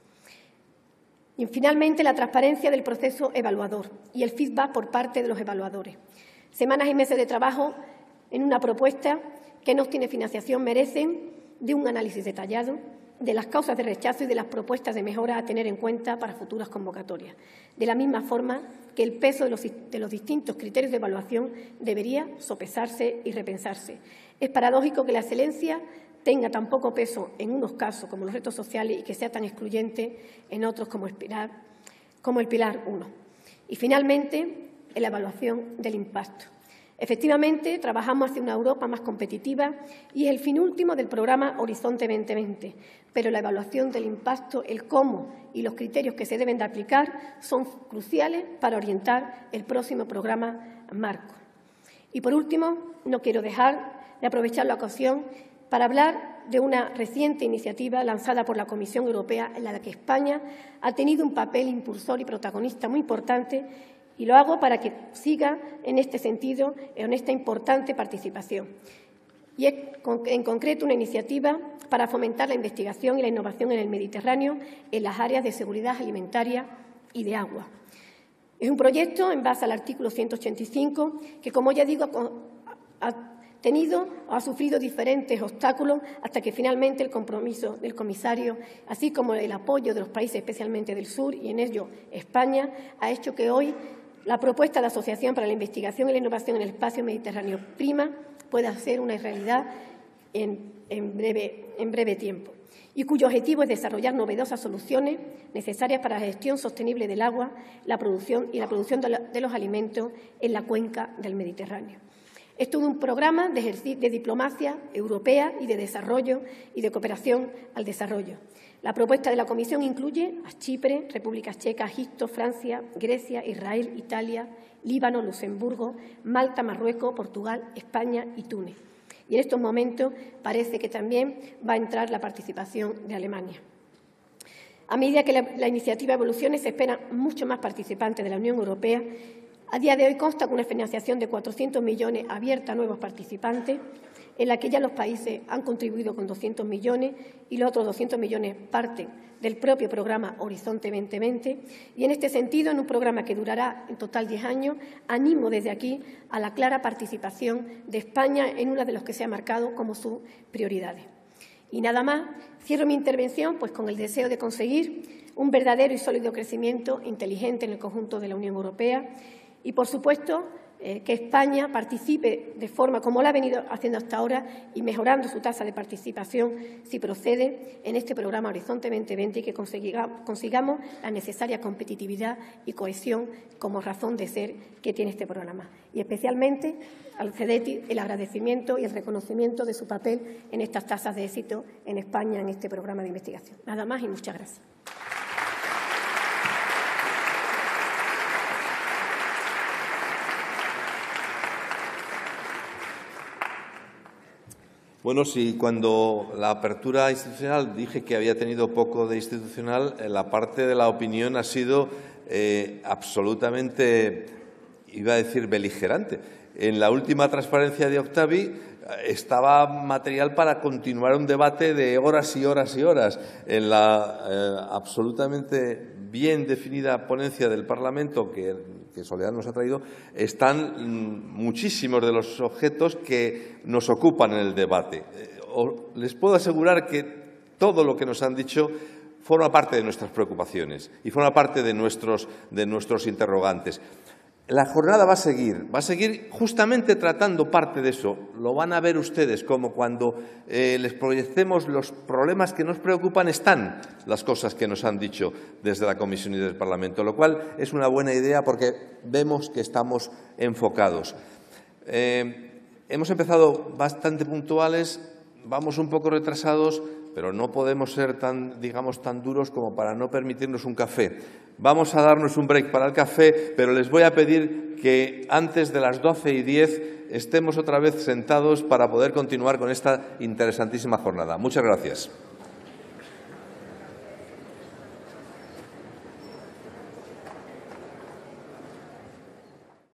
Y, finalmente, la transparencia del proceso evaluador y el feedback por parte de los evaluadores. Semanas y meses de trabajo en una propuesta que no obtiene financiación merecen de un análisis detallado de las causas de rechazo y de las propuestas de mejora a tener en cuenta para futuras convocatorias. De la misma forma que el peso de los, de los distintos criterios de evaluación debería sopesarse y repensarse. Es paradójico que la excelencia tenga tan poco peso en unos casos como los retos sociales y que sea tan excluyente en otros como el pilar, como el pilar uno. Y, finalmente, la evaluación del impacto. Efectivamente, trabajamos hacia una Europa más competitiva y es el fin último del programa Horizonte veinte veinte, pero la evaluación del impacto, el cómo y los criterios que se deben de aplicar son cruciales para orientar el próximo programa marco. Y, por último, no quiero dejar de aprovechar la ocasión para hablar de una reciente iniciativa lanzada por la Comisión Europea en la que España ha tenido un papel impulsor y protagonista muy importante, y lo hago para que siga en este sentido, en esta importante participación. Y es en concreto una iniciativa para fomentar la investigación y la innovación en el Mediterráneo en las áreas de seguridad alimentaria y de agua. Es un proyecto en base al artículo ciento ochenta y cinco que, como ya digo, ha tenido o ha sufrido diferentes obstáculos hasta que finalmente el compromiso del comisario, así como el apoyo de los países, especialmente del sur, y en ello España, ha hecho que hoy la propuesta de Asociación para la Investigación y la Innovación en el Espacio Mediterráneo PRIMA pueda ser una realidad en, en, breve, en breve tiempo, y cuyo objetivo es desarrollar novedosas soluciones necesarias para la gestión sostenible del agua, la producción y la producción de, la, de los alimentos en la cuenca del Mediterráneo. Es todo un programa de, de diplomacia europea y de desarrollo y de cooperación al desarrollo. La propuesta de la Comisión incluye a Chipre, República Checa, Egipto, Francia, Grecia, Israel, Italia, Líbano, Luxemburgo, Malta, Marruecos, Portugal, España y Túnez. Y en estos momentos parece que también va a entrar la participación de Alemania. A medida que la, la iniciativa evolucione, se esperan mucho más participantes de la Unión Europea. A día de hoy consta con una financiación de cuatrocientos millones abierta a nuevos participantes, en la que ya los países han contribuido con doscientos millones y los otros doscientos millones parten del propio programa Horizonte veinte veinte. Y en este sentido, en un programa que durará en total diez años, animo desde aquí a la clara participación de España en una de los que se ha marcado como sus prioridades. Y nada más, cierro mi intervención pues con el deseo de conseguir un verdadero y sólido crecimiento inteligente en el conjunto de la Unión Europea y, por supuesto, eh, que España participe de forma como lo ha venido haciendo hasta ahora y mejorando su tasa de participación, si procede, en este programa Horizonte veinte veinte y que consiga, consigamos la necesaria competitividad y cohesión como razón de ser que tiene este programa. Y especialmente al CEDETI el agradecimiento y el reconocimiento de su papel en estas tasas de éxito en España en este programa de investigación. Nada más y muchas gracias. Bueno, sí, cuando la apertura institucional dije que había tenido poco de institucional, la parte de la opinión ha sido eh, absolutamente, iba a decir, beligerante. En la última transparencia de Octavi estaba material para continuar un debate de horas y horas y horas. En la eh, absolutamente bien definida ponencia del Parlamento que, que Soledad nos ha traído, están mm, muchísimos de los objetos que nos ocupan en el debate. Eh, o, les puedo asegurar que todo lo que nos han dicho forma parte de nuestras preocupaciones y forma parte de nuestros, de nuestros interrogantes. La jornada va a seguir, va a seguir justamente tratando parte de eso. Lo van a ver ustedes, como cuando eh, les proyectemos los problemas que nos preocupan, están las cosas que nos han dicho desde la Comisión y del Parlamento, lo cual es una buena idea porque vemos que estamos enfocados. Eh, hemos empezado bastante puntuales, vamos un poco retrasados, pero no podemos ser tan, digamos, tan duros como para no permitirnos un café. Vamos a darnos un break para el café, pero les voy a pedir que antes de las doce y diez estemos otra vez sentados para poder continuar con esta interesantísima jornada. Muchas gracias.